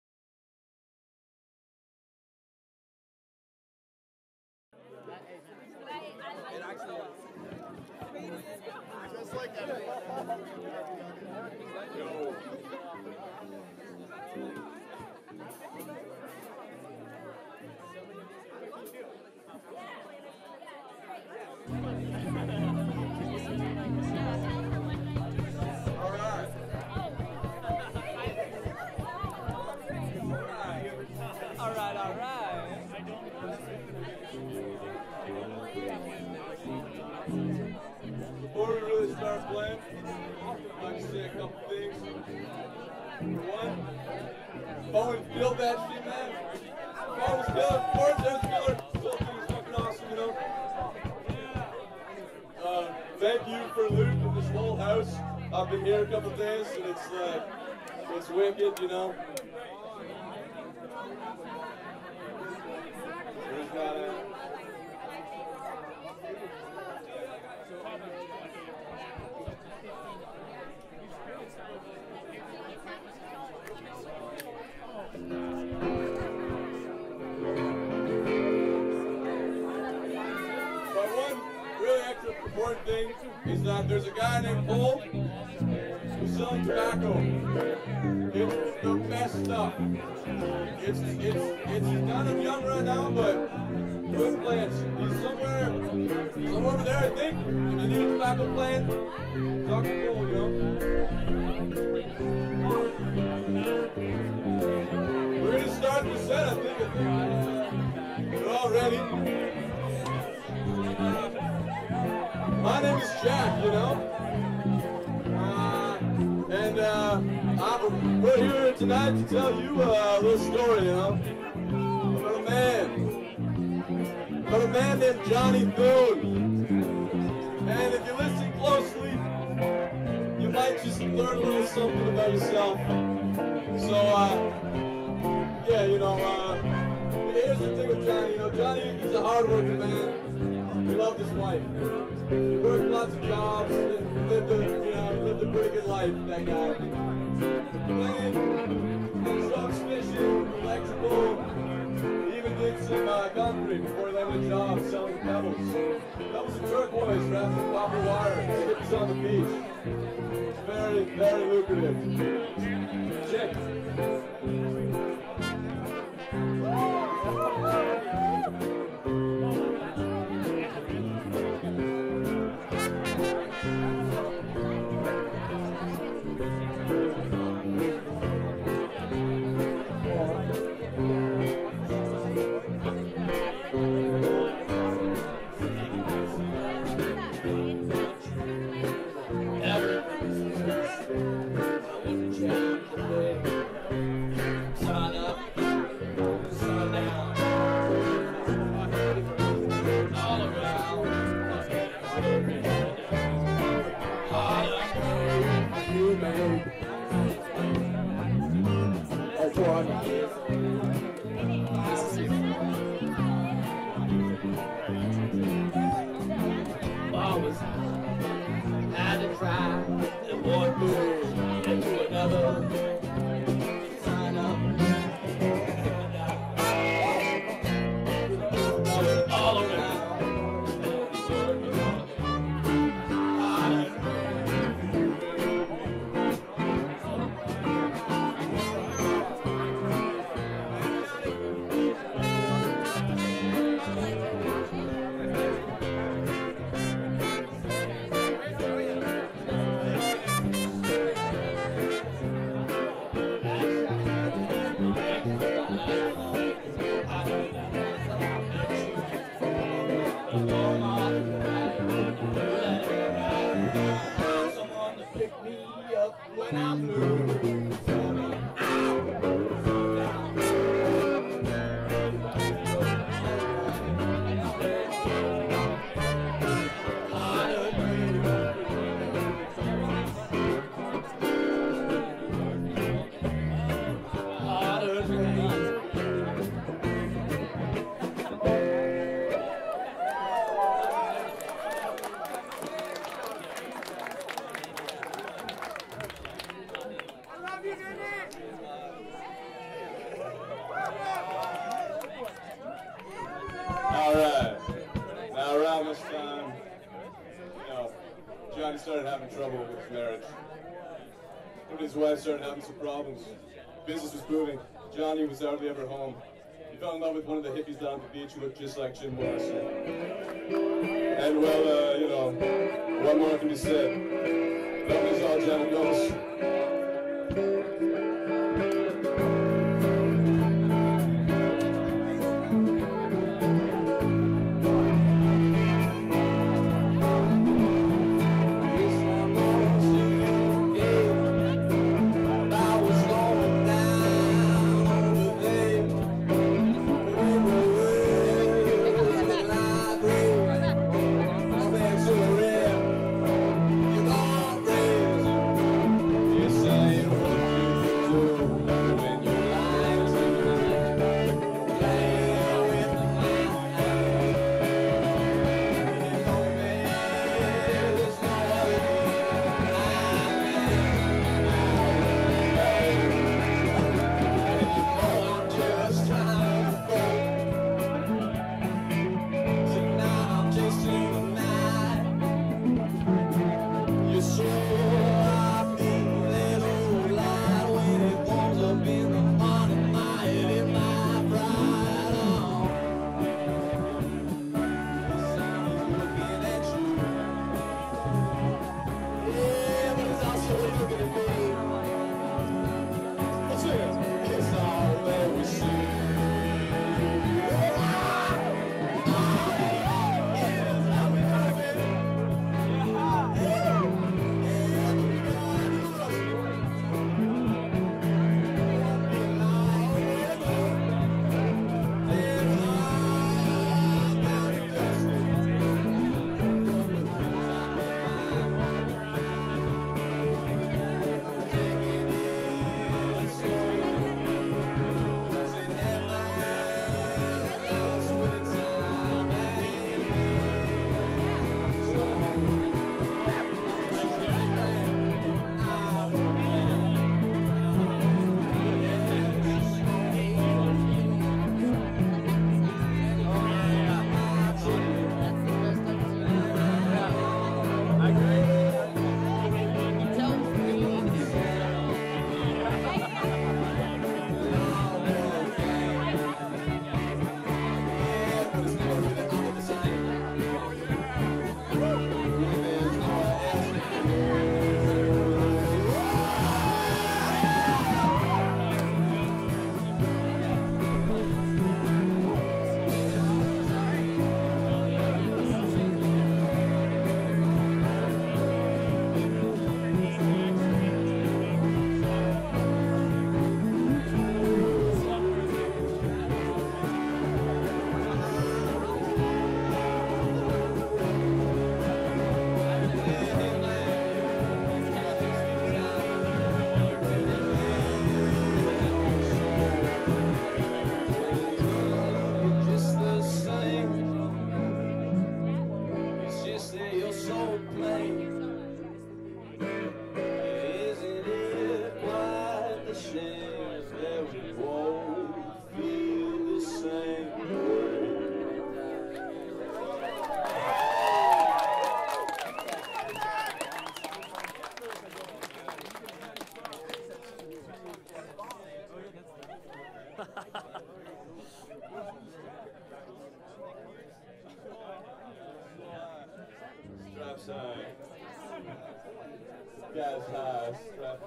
Just like that. Farmer's killer, Forest killer. This whole thing is fucking awesome, you know. Uh, thank you for looting this whole house. I've been here a couple days and it's like, it's wicked, you know. There's not a... important thing is that there's a guy named Cole who's selling tobacco. It's the best stuff. It's it's it's kind of young right now, but good plants. He's somewhere somewhere over there, I think. If you need a tobacco plant, talk to Cole, you know. We're gonna start the set, I think. I think. We're all ready. My name is Jack, you know, uh, and uh, I, we're here tonight to tell you uh, a little story, you know, about a man, about a man named Johnny Thune. And if you listen closely, you might just learn a little something about yourself. So, uh, yeah, you know, uh, here's the thing with Johnny, you know, Johnny, he's a hard-working man. He loved his wife. He worked lots of jobs, and lived a, you know, lived a pretty good life, that guy. Playing, construction, fishing, electrical, he even did some uh, concrete before he landed a job selling pebbles. Pebbles and turquoise wrapped in copper wire, hips on the beach. It's very, very lucrative. Check. Started having trouble with his marriage. Him and his wife started having some problems. Business was booming. Johnny was hardly ever home. He fell in love with one of the hippies down at the beach who looked just like Jim Morrison. And well, uh, you know, what more can be said? That was all Johnny knows. Uh, strap.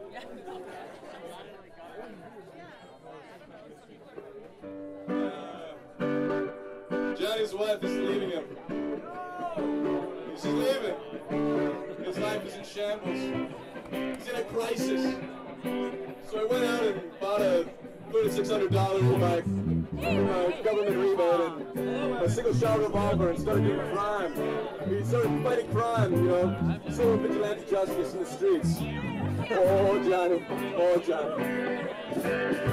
Johnny's wife is leaving him. She's leaving. His life is in shambles. He's in a crisis. So I went out and bought a thirty-six hundred dollars e-bike from a government rebate and a single-shot revolver and started doing crime. He started fighting crime, you know, civil vigilante justice in the streets. Oh, Johnny. Oh, Johnny.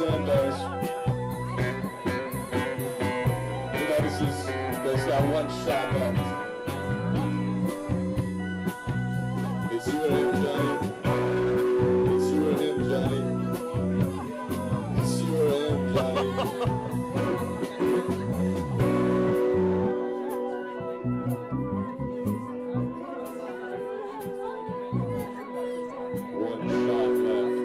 sandbars. You know, this is, there's got one shot left. It's you or him, Johnny. It's you or him, Johnny. It's you or him, Johnny. One shot left.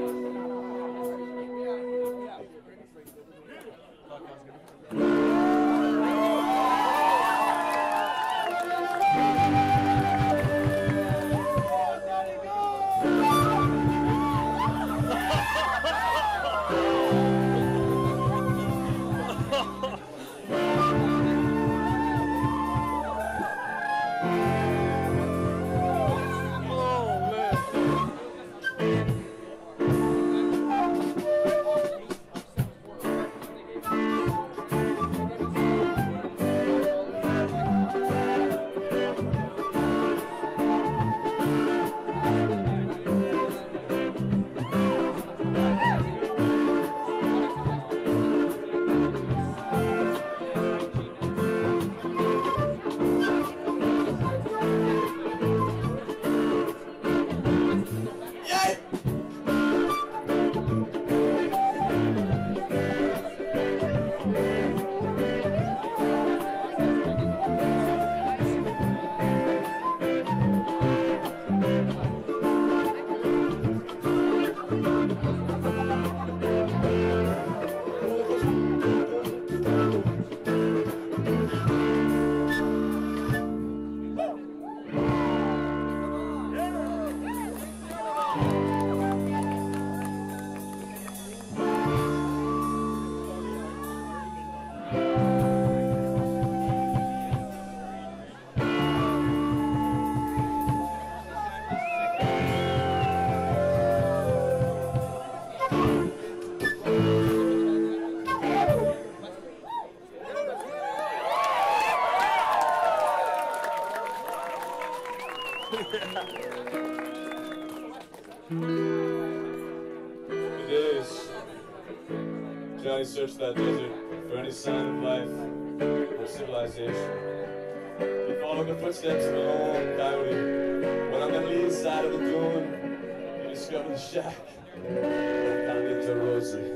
The days Johnny searched that desert for any sign of life or civilization. He followed the footsteps of a lone coyote. When on the lee side of the dune, he discovered a shack where he found into Rosie.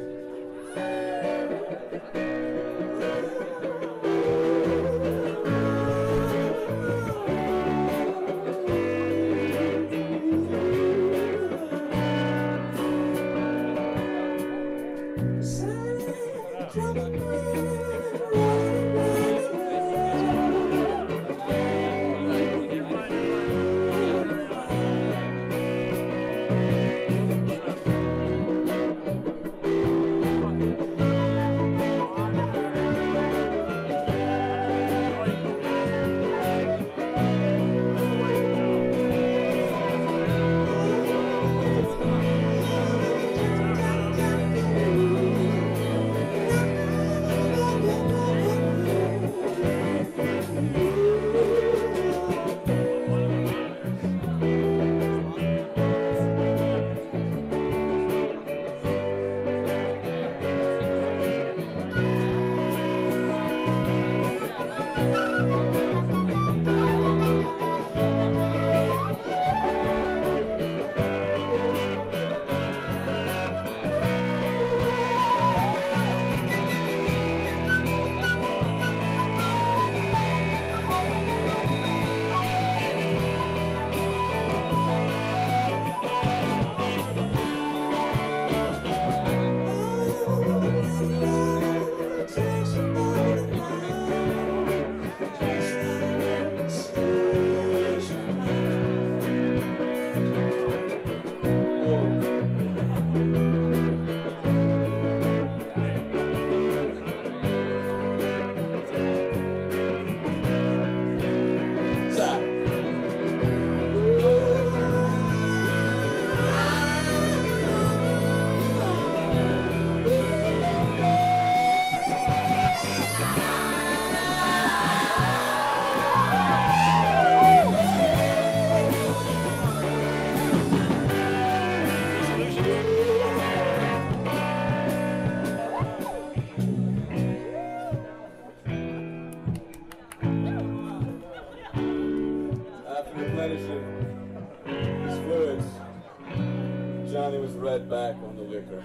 Johnny was right back on the liquor.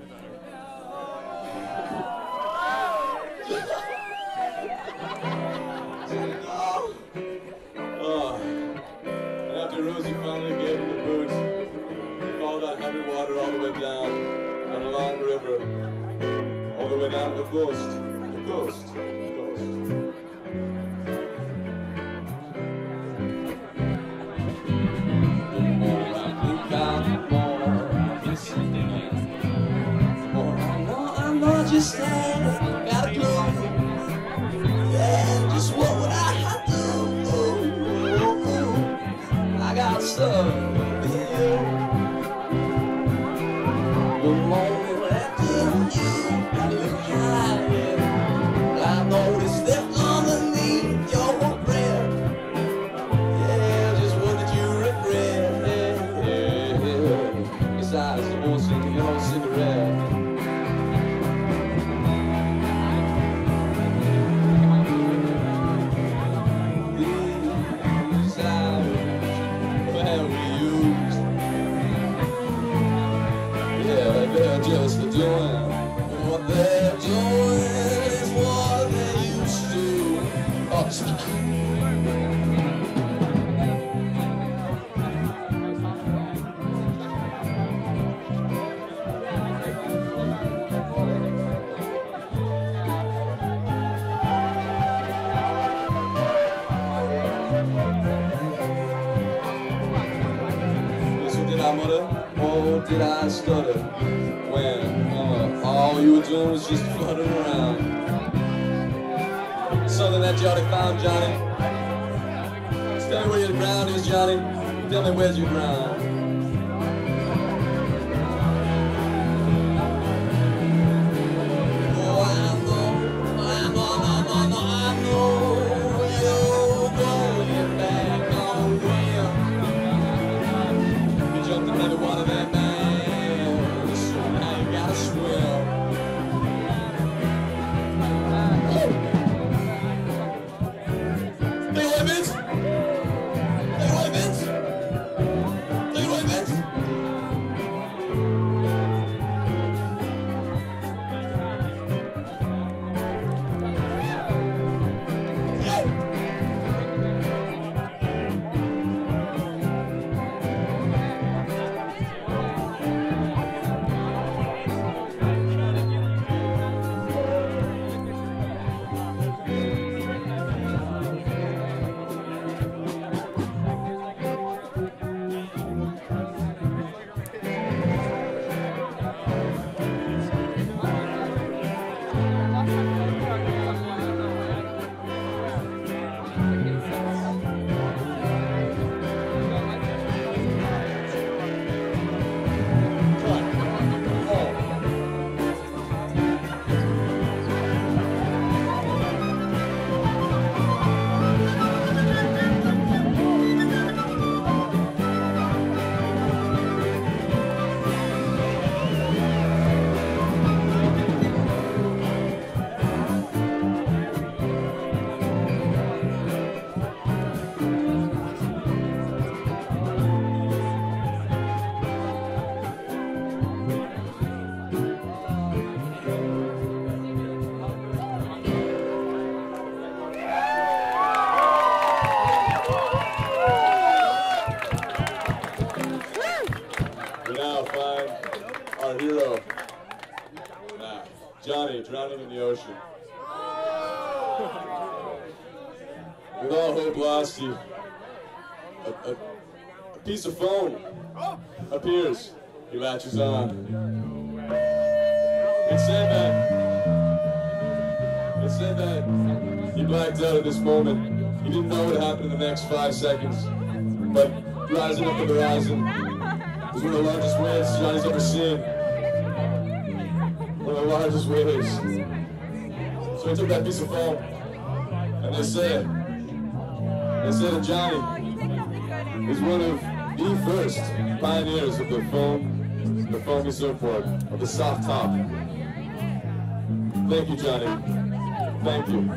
Oh. And after Rosie finally gave him the boot, he followed that heavy water all the way down, on a long river, all the way down to the coast. The coast. The coast. Just that, gotta go. Yeah, just what would I have to do? I got stuff here. The moment after you, I look higher. I noticed that underneath your breath. Yeah, just what did you regret? Yeah, yeah. Besides the most in your cigarette. Just for doing what they're doing is what they used to. Oh, listen, did I mutter or did I stutter? When uh, all you were doing was just fluttering around. Something that Johnny found, Johnny. Just tell me where your ground is, Johnny. Tell me where's your ground. Oh, I know, I know, I know, I know, you're going back on the wheel. You jumped into the water that night. Drowning in the ocean. With all hope lost, you, a, a, a piece of foam appears. He latches on. It said that. It said that he blacked out at this moment. He didn't know what happened in the next five seconds. But rising up the horizon was one of the largest waves Johnny's ever seen. One of the largest waves. So he took that piece of foam, and they said, they said that Johnny is one of the first pioneers of the foam, the foamy surfboard, of the soft top. Thank you, Johnny. Thank you.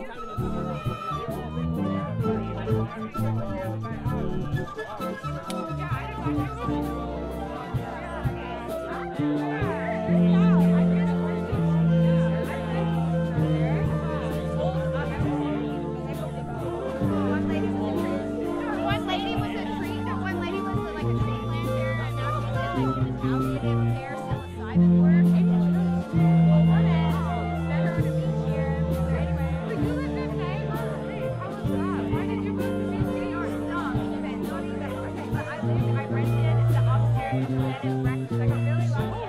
One lady was a tree, no, one lady was a, like a tree planter, and now she's living in the house to give hair psilocybin work. And she's really cool. Better to be here. Anyway, but you lived in May? How was that? Why did you move to Sioux City? Or no, okay, not even. Okay, but I lived, I rented the upstairs bed and breakfast. I got really lucky.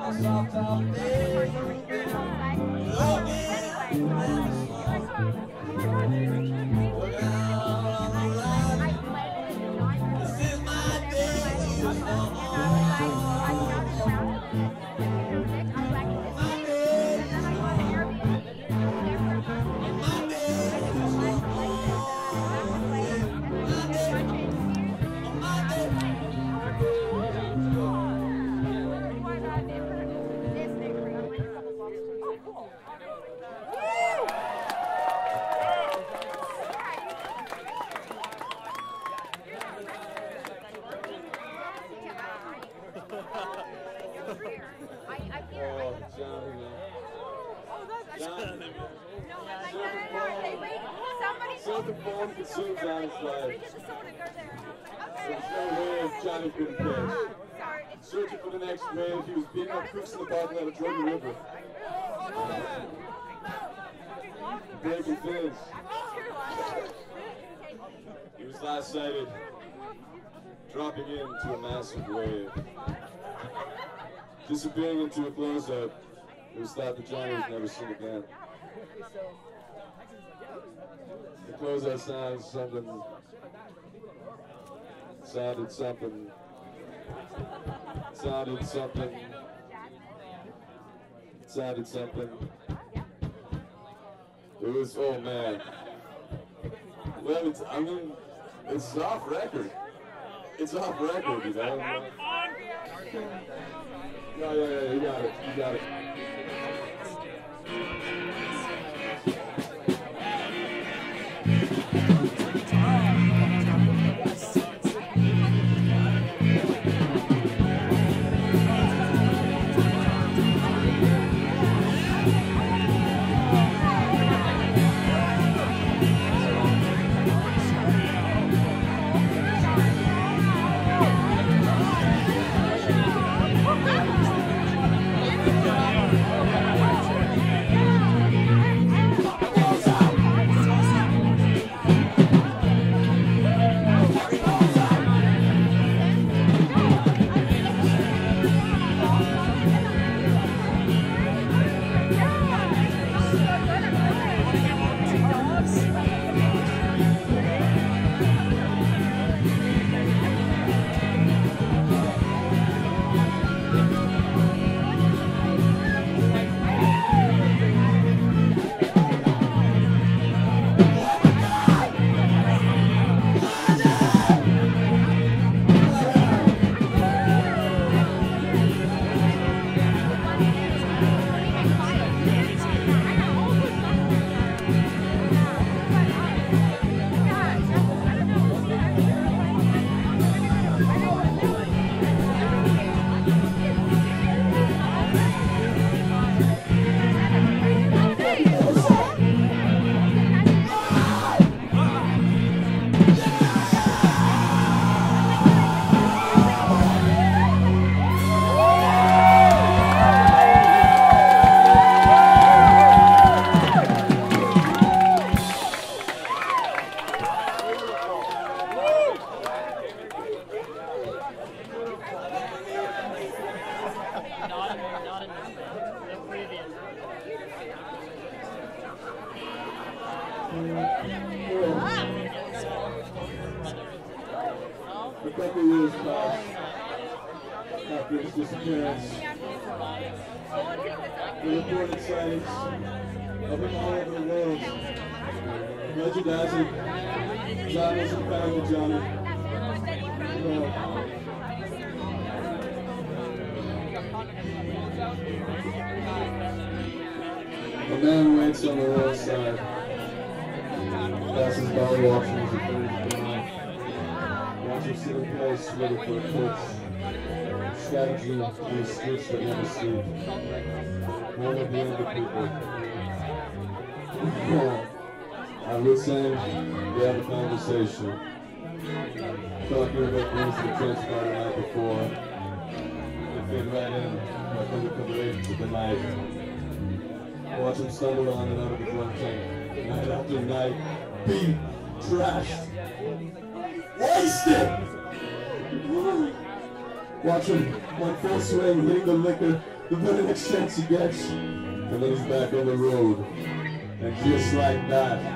Self-informed consumes on his life. There's no way Johnny couldn't catch. Searching for the next wave, he was beating up crooks in the bottom of the Jordan River. Breaking things. He was last sighted dropping into a massive wave. Disappearing into a close-up. It was thought that Johnny was never seen again. The close-up sounds something, sounded something, sounded something, sounded something. It was, oh man. Well, it's, I mean, it's off record. It's off record, you know? Yeah, yeah, yeah, you got it, you got it. A couple years passed after his disappearance. We reported sightings of him all over the world. Legend has it, God wasn't found with Johnny. No. A man waits on the roadside. Fastest dollar watching is a third of the night. Watch him sit in place, ready for a pitch. Strategy is a switch that never sleep. One of the other people. I listen, we have a conversation. Talking about things that transpired the night before. They fit right in, like undercover agents of the night. Watch him stumble on and out of the drunk tank. Night after night, beat, trashed, wasted! Watch him, like full swing, hitting the liquor, the very next chance he gets. And then he's back on the road. And just like that,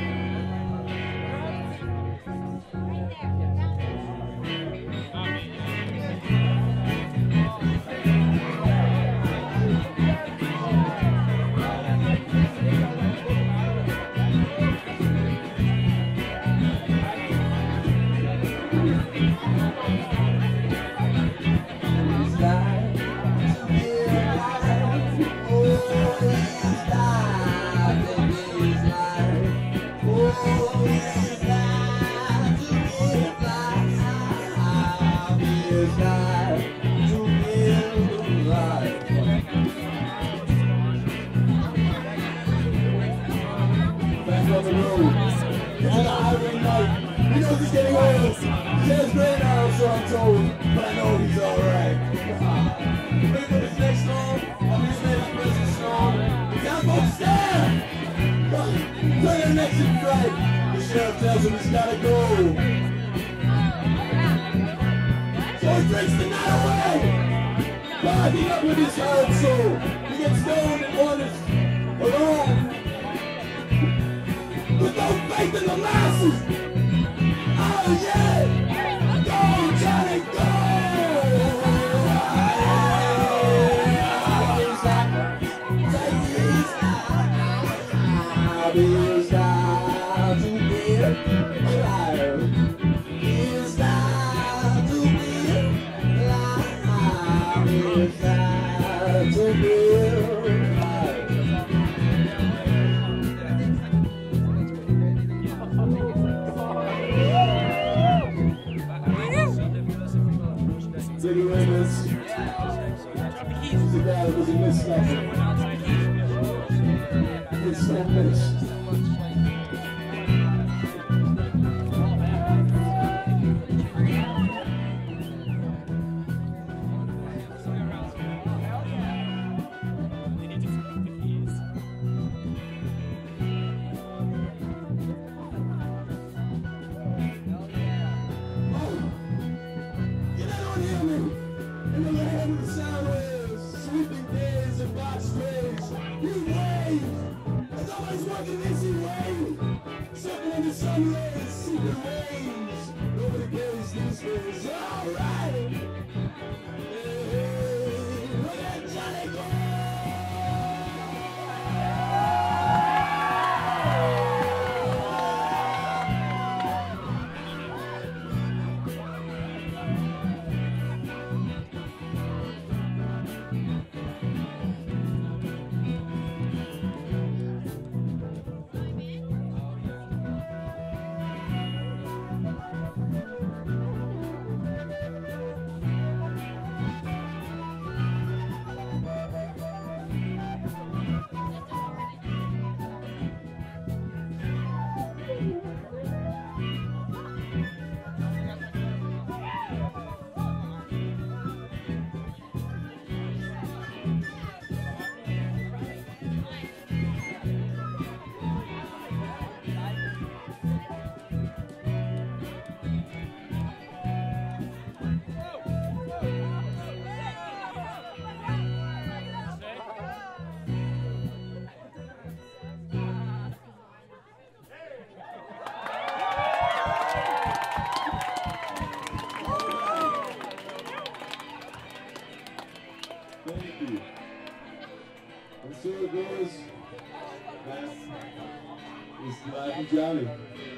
Johnny.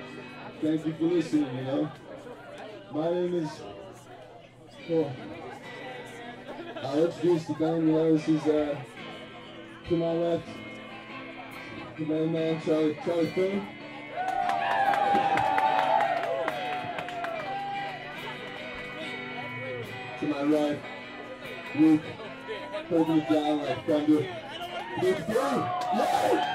Thank you for listening, you know. My name is... Oh, I'll introduce the band, you know. This is, uh, to my left, the main man, Charlie, Charlie Finn. To my right, Luke, holding it down like thunder. Luke three, yeah!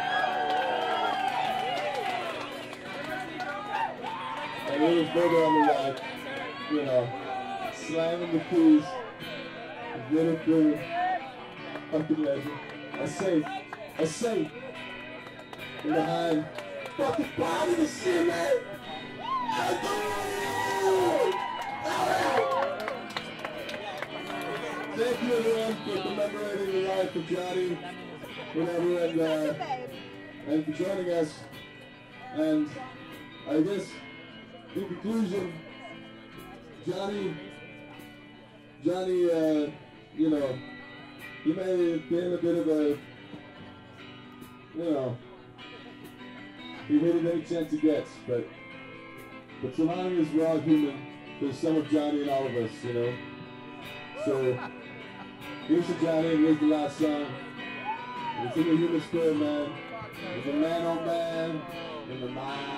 And Luke Berger on the right, you know, slamming the keys, little through, fucking legend. A safe, a safe, and behind, fucking body of shit, man! Thank you everyone for commemorating the life of Johnny, whatever, and, uh, and for joining us. And I guess, in conclusion, Johnny, Johnny, uh, you know, he may have been a bit of a, you know, he hit it any chance he gets, but, but so long as we're all human, there's some of Johnny in all of us, you know. So, here's to Johnny, and here's the last song. It's in the human spirit, man. It's a man on man, in the mind.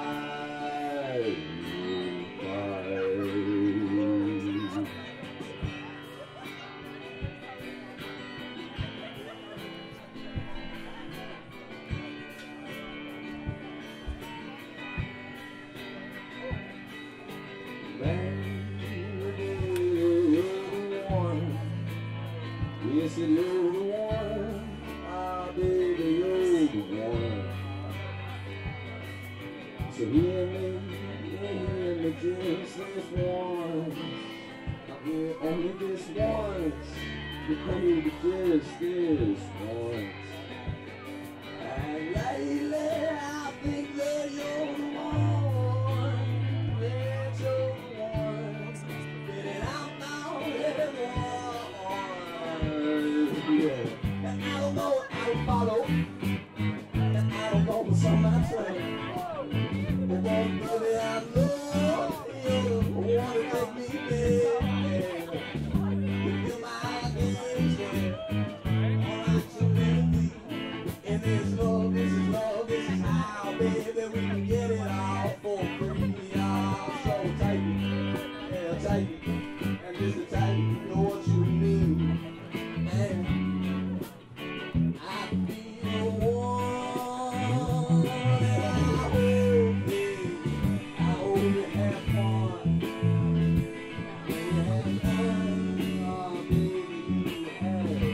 Yes, you're the one, ah, baby, you're the one. So hear me, hear me just this once. Yeah, only this once. Baby, just this once. And lately, I think that you're the one. That you're the one. Getting out now, everyone. Yeah. And I don't know, I don't follow. And I don't know what's on my train. But one baby I love, you wanna take me there. You feel my gaze, yeah. Alright, so baby, and this love, this is love, this is how, baby, we can get it all for free, y'all. So tight, yeah, tight, and just the tight, you know what you mean. And I feel warm, and I hope, baby, I hope you have fun. When you have fun, oh baby, you have fun.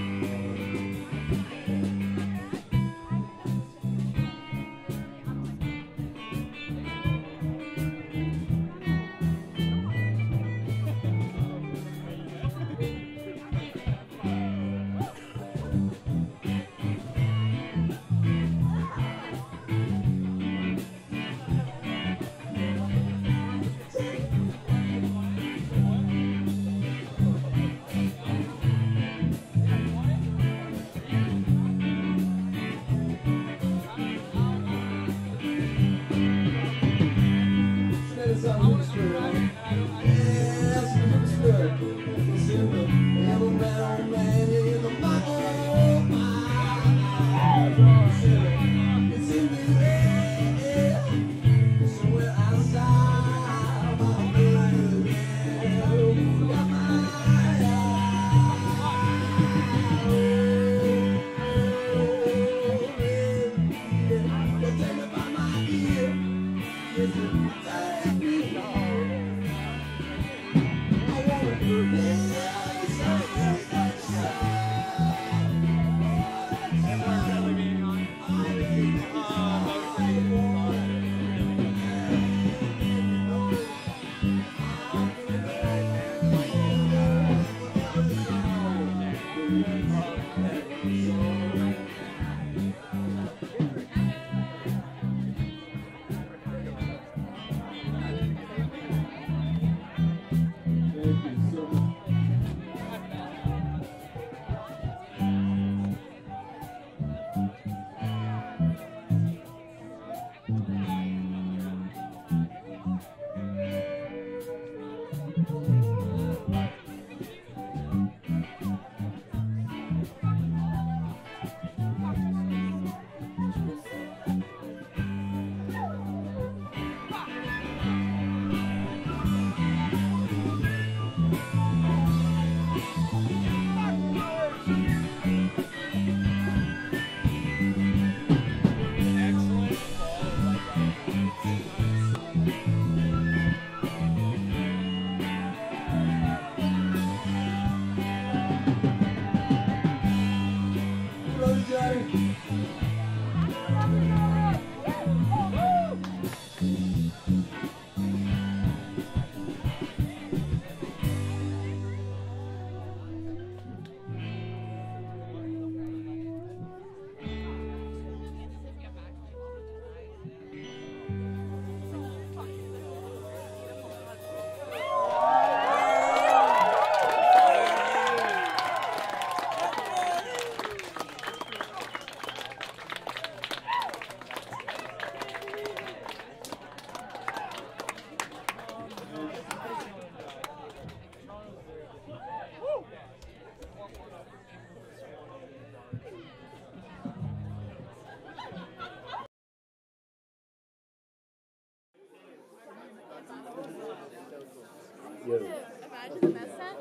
to imagine the mess set?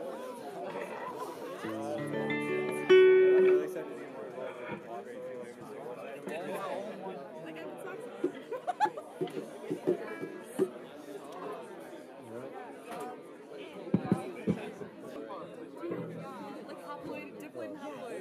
Like haploid, diploid, and haploid.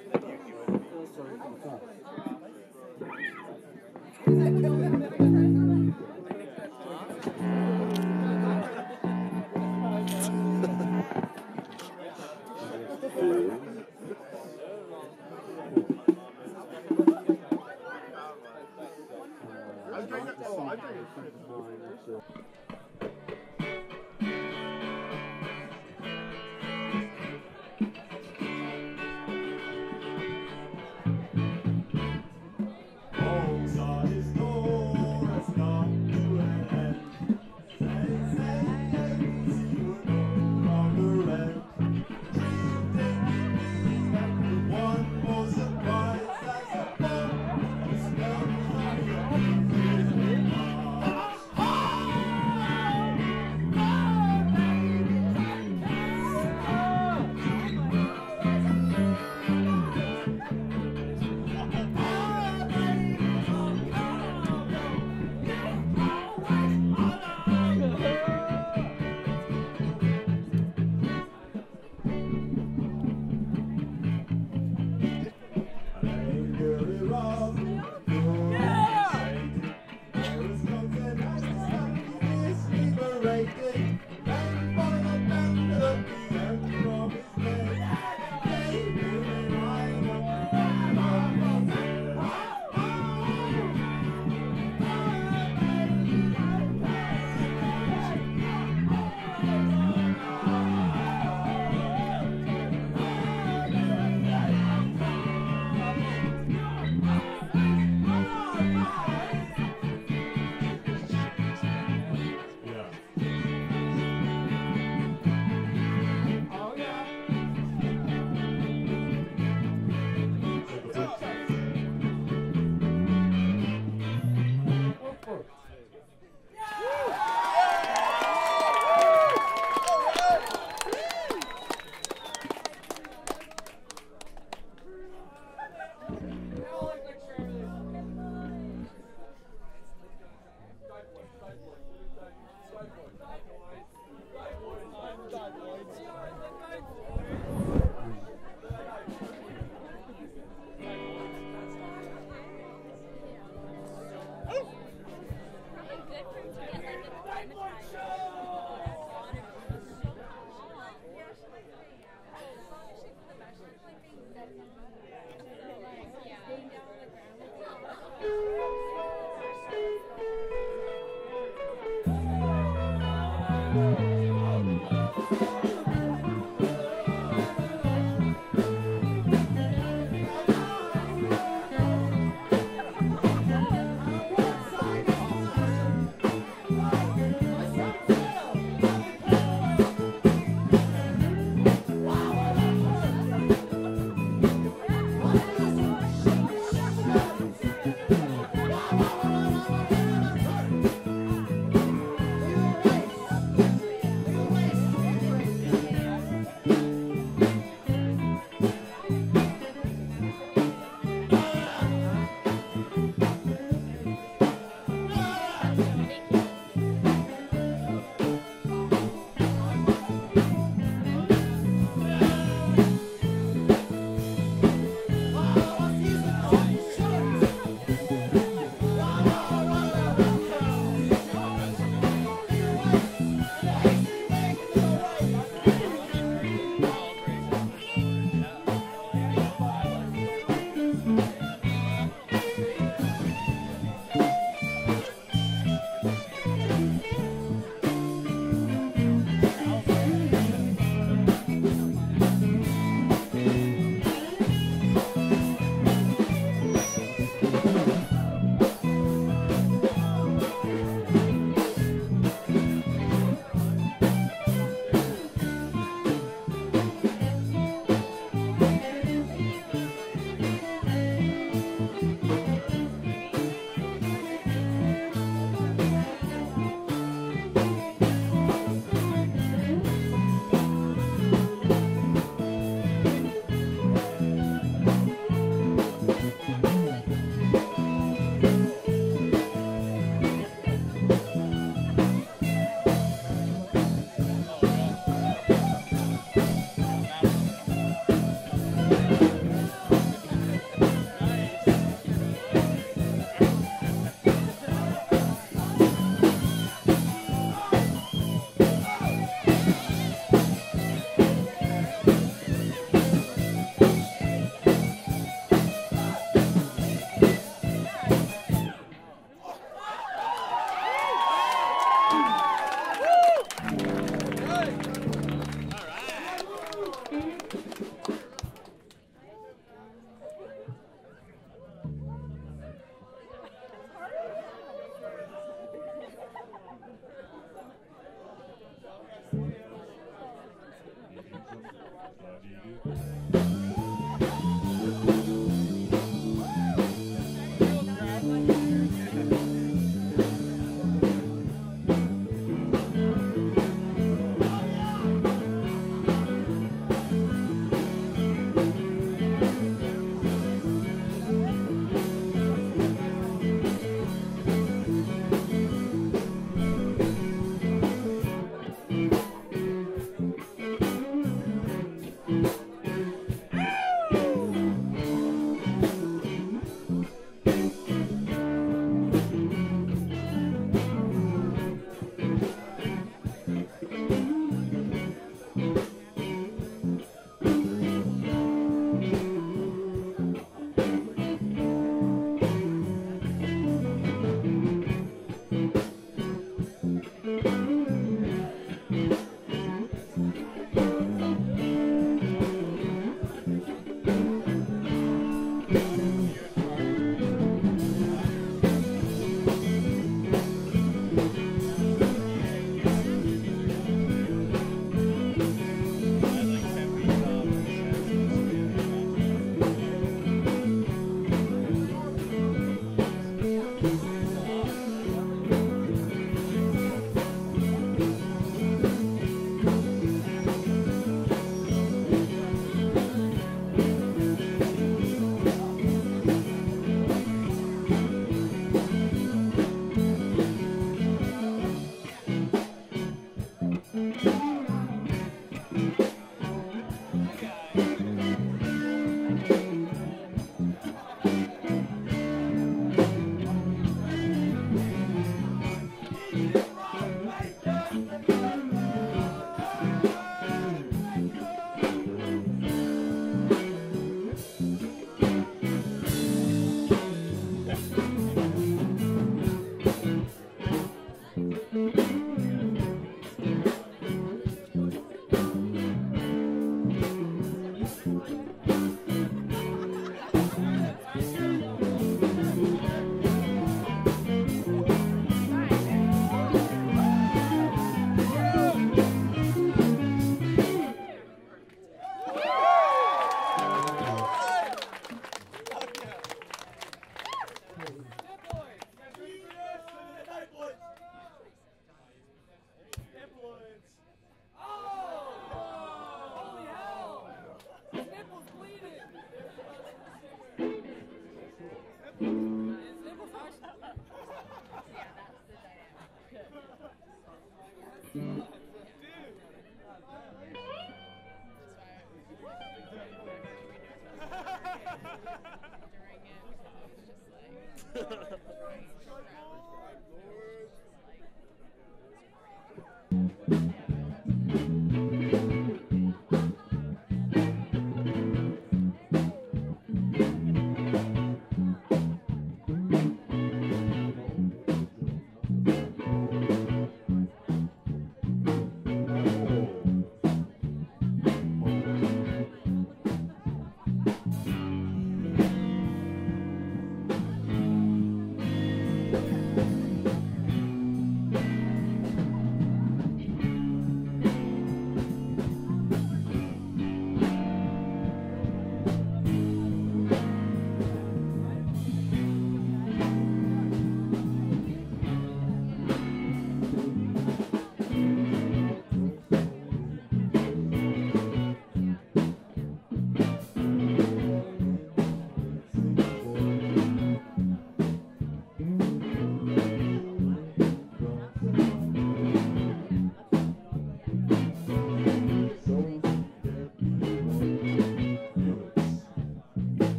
I'm trying to. Oh, I'm trying to.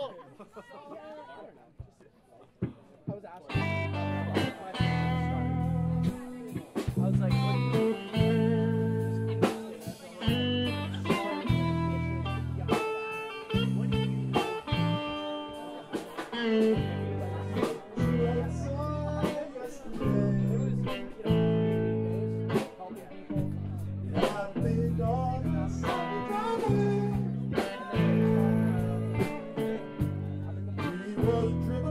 I was asking. I was like, what do you We was driven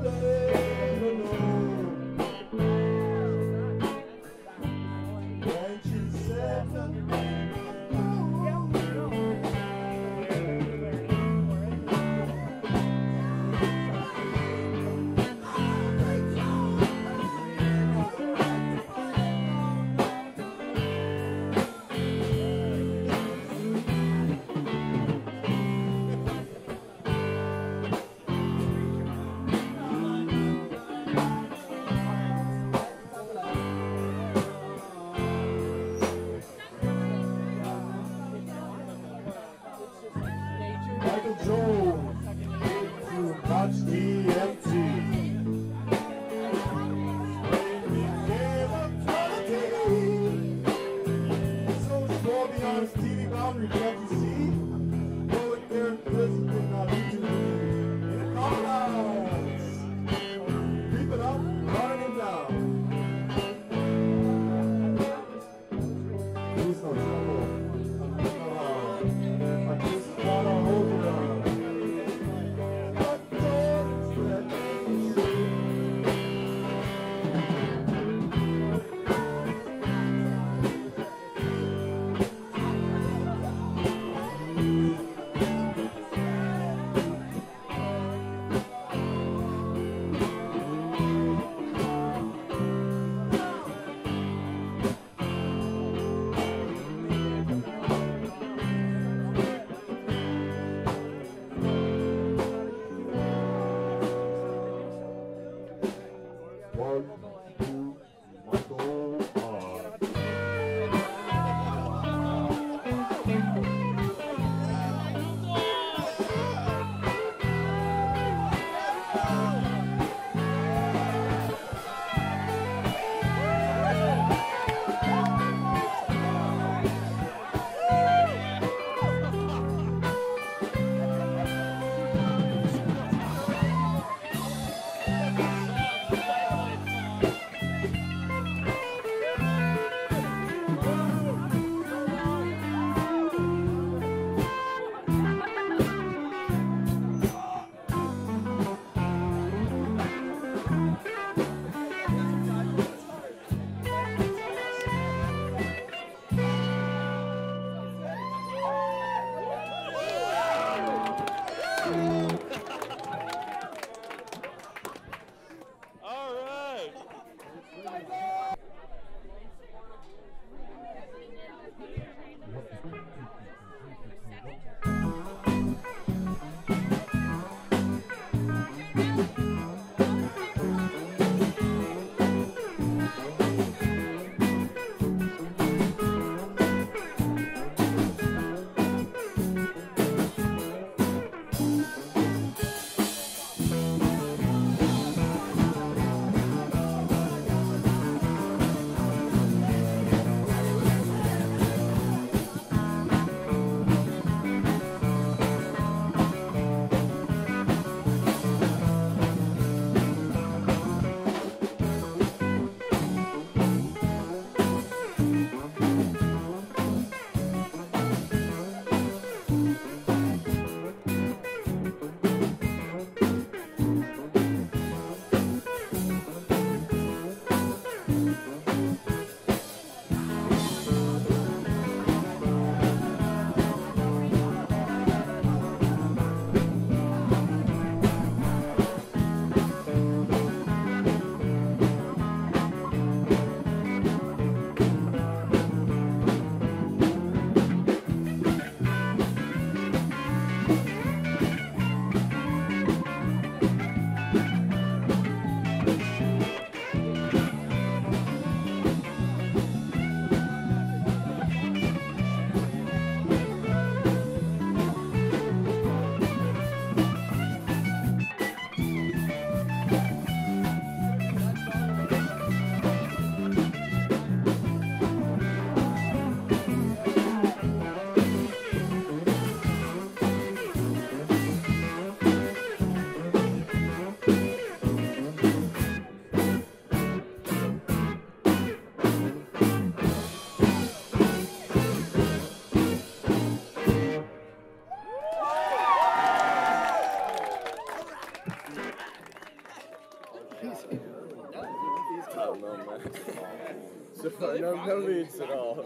So far, no, no leads at all.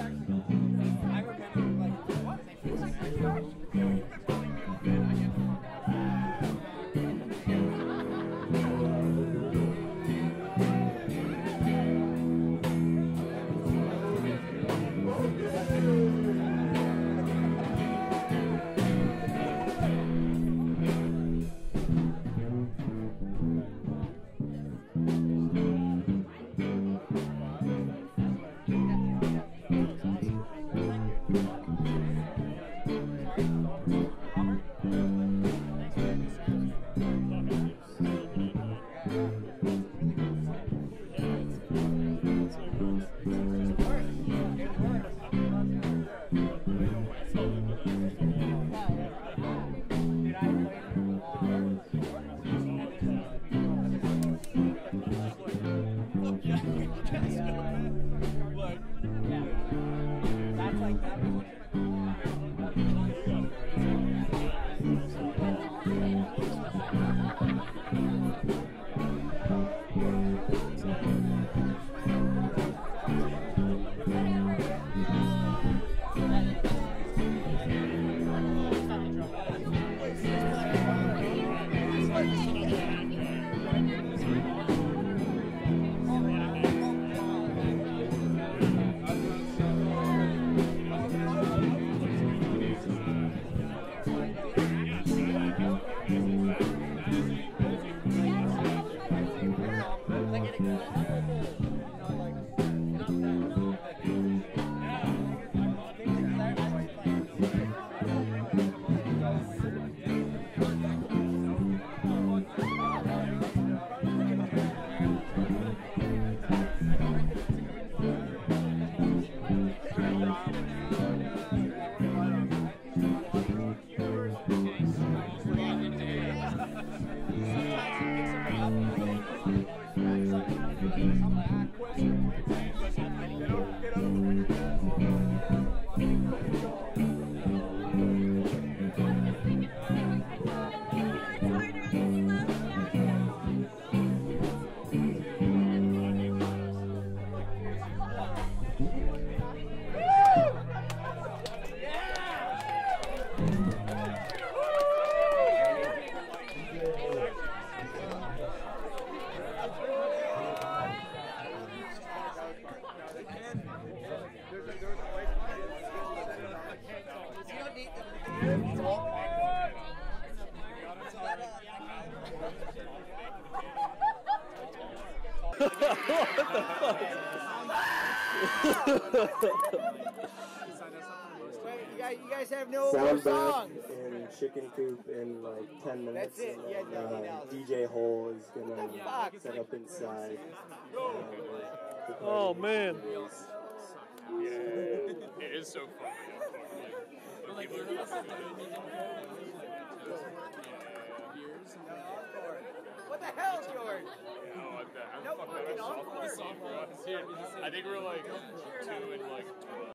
You guys, you guys have no more Sound songs. bath and chicken coop in like ten minutes. That's it. And Yeah, then, nothing uh, else. D J Hole is gonna Fuck. set up inside. Oh man. Yeah, it is so fun. Like, people are What the hell, George? Yeah, oh, I'm, I'm No fucking fucking up encore. this song for us. Here, I think we're like two and like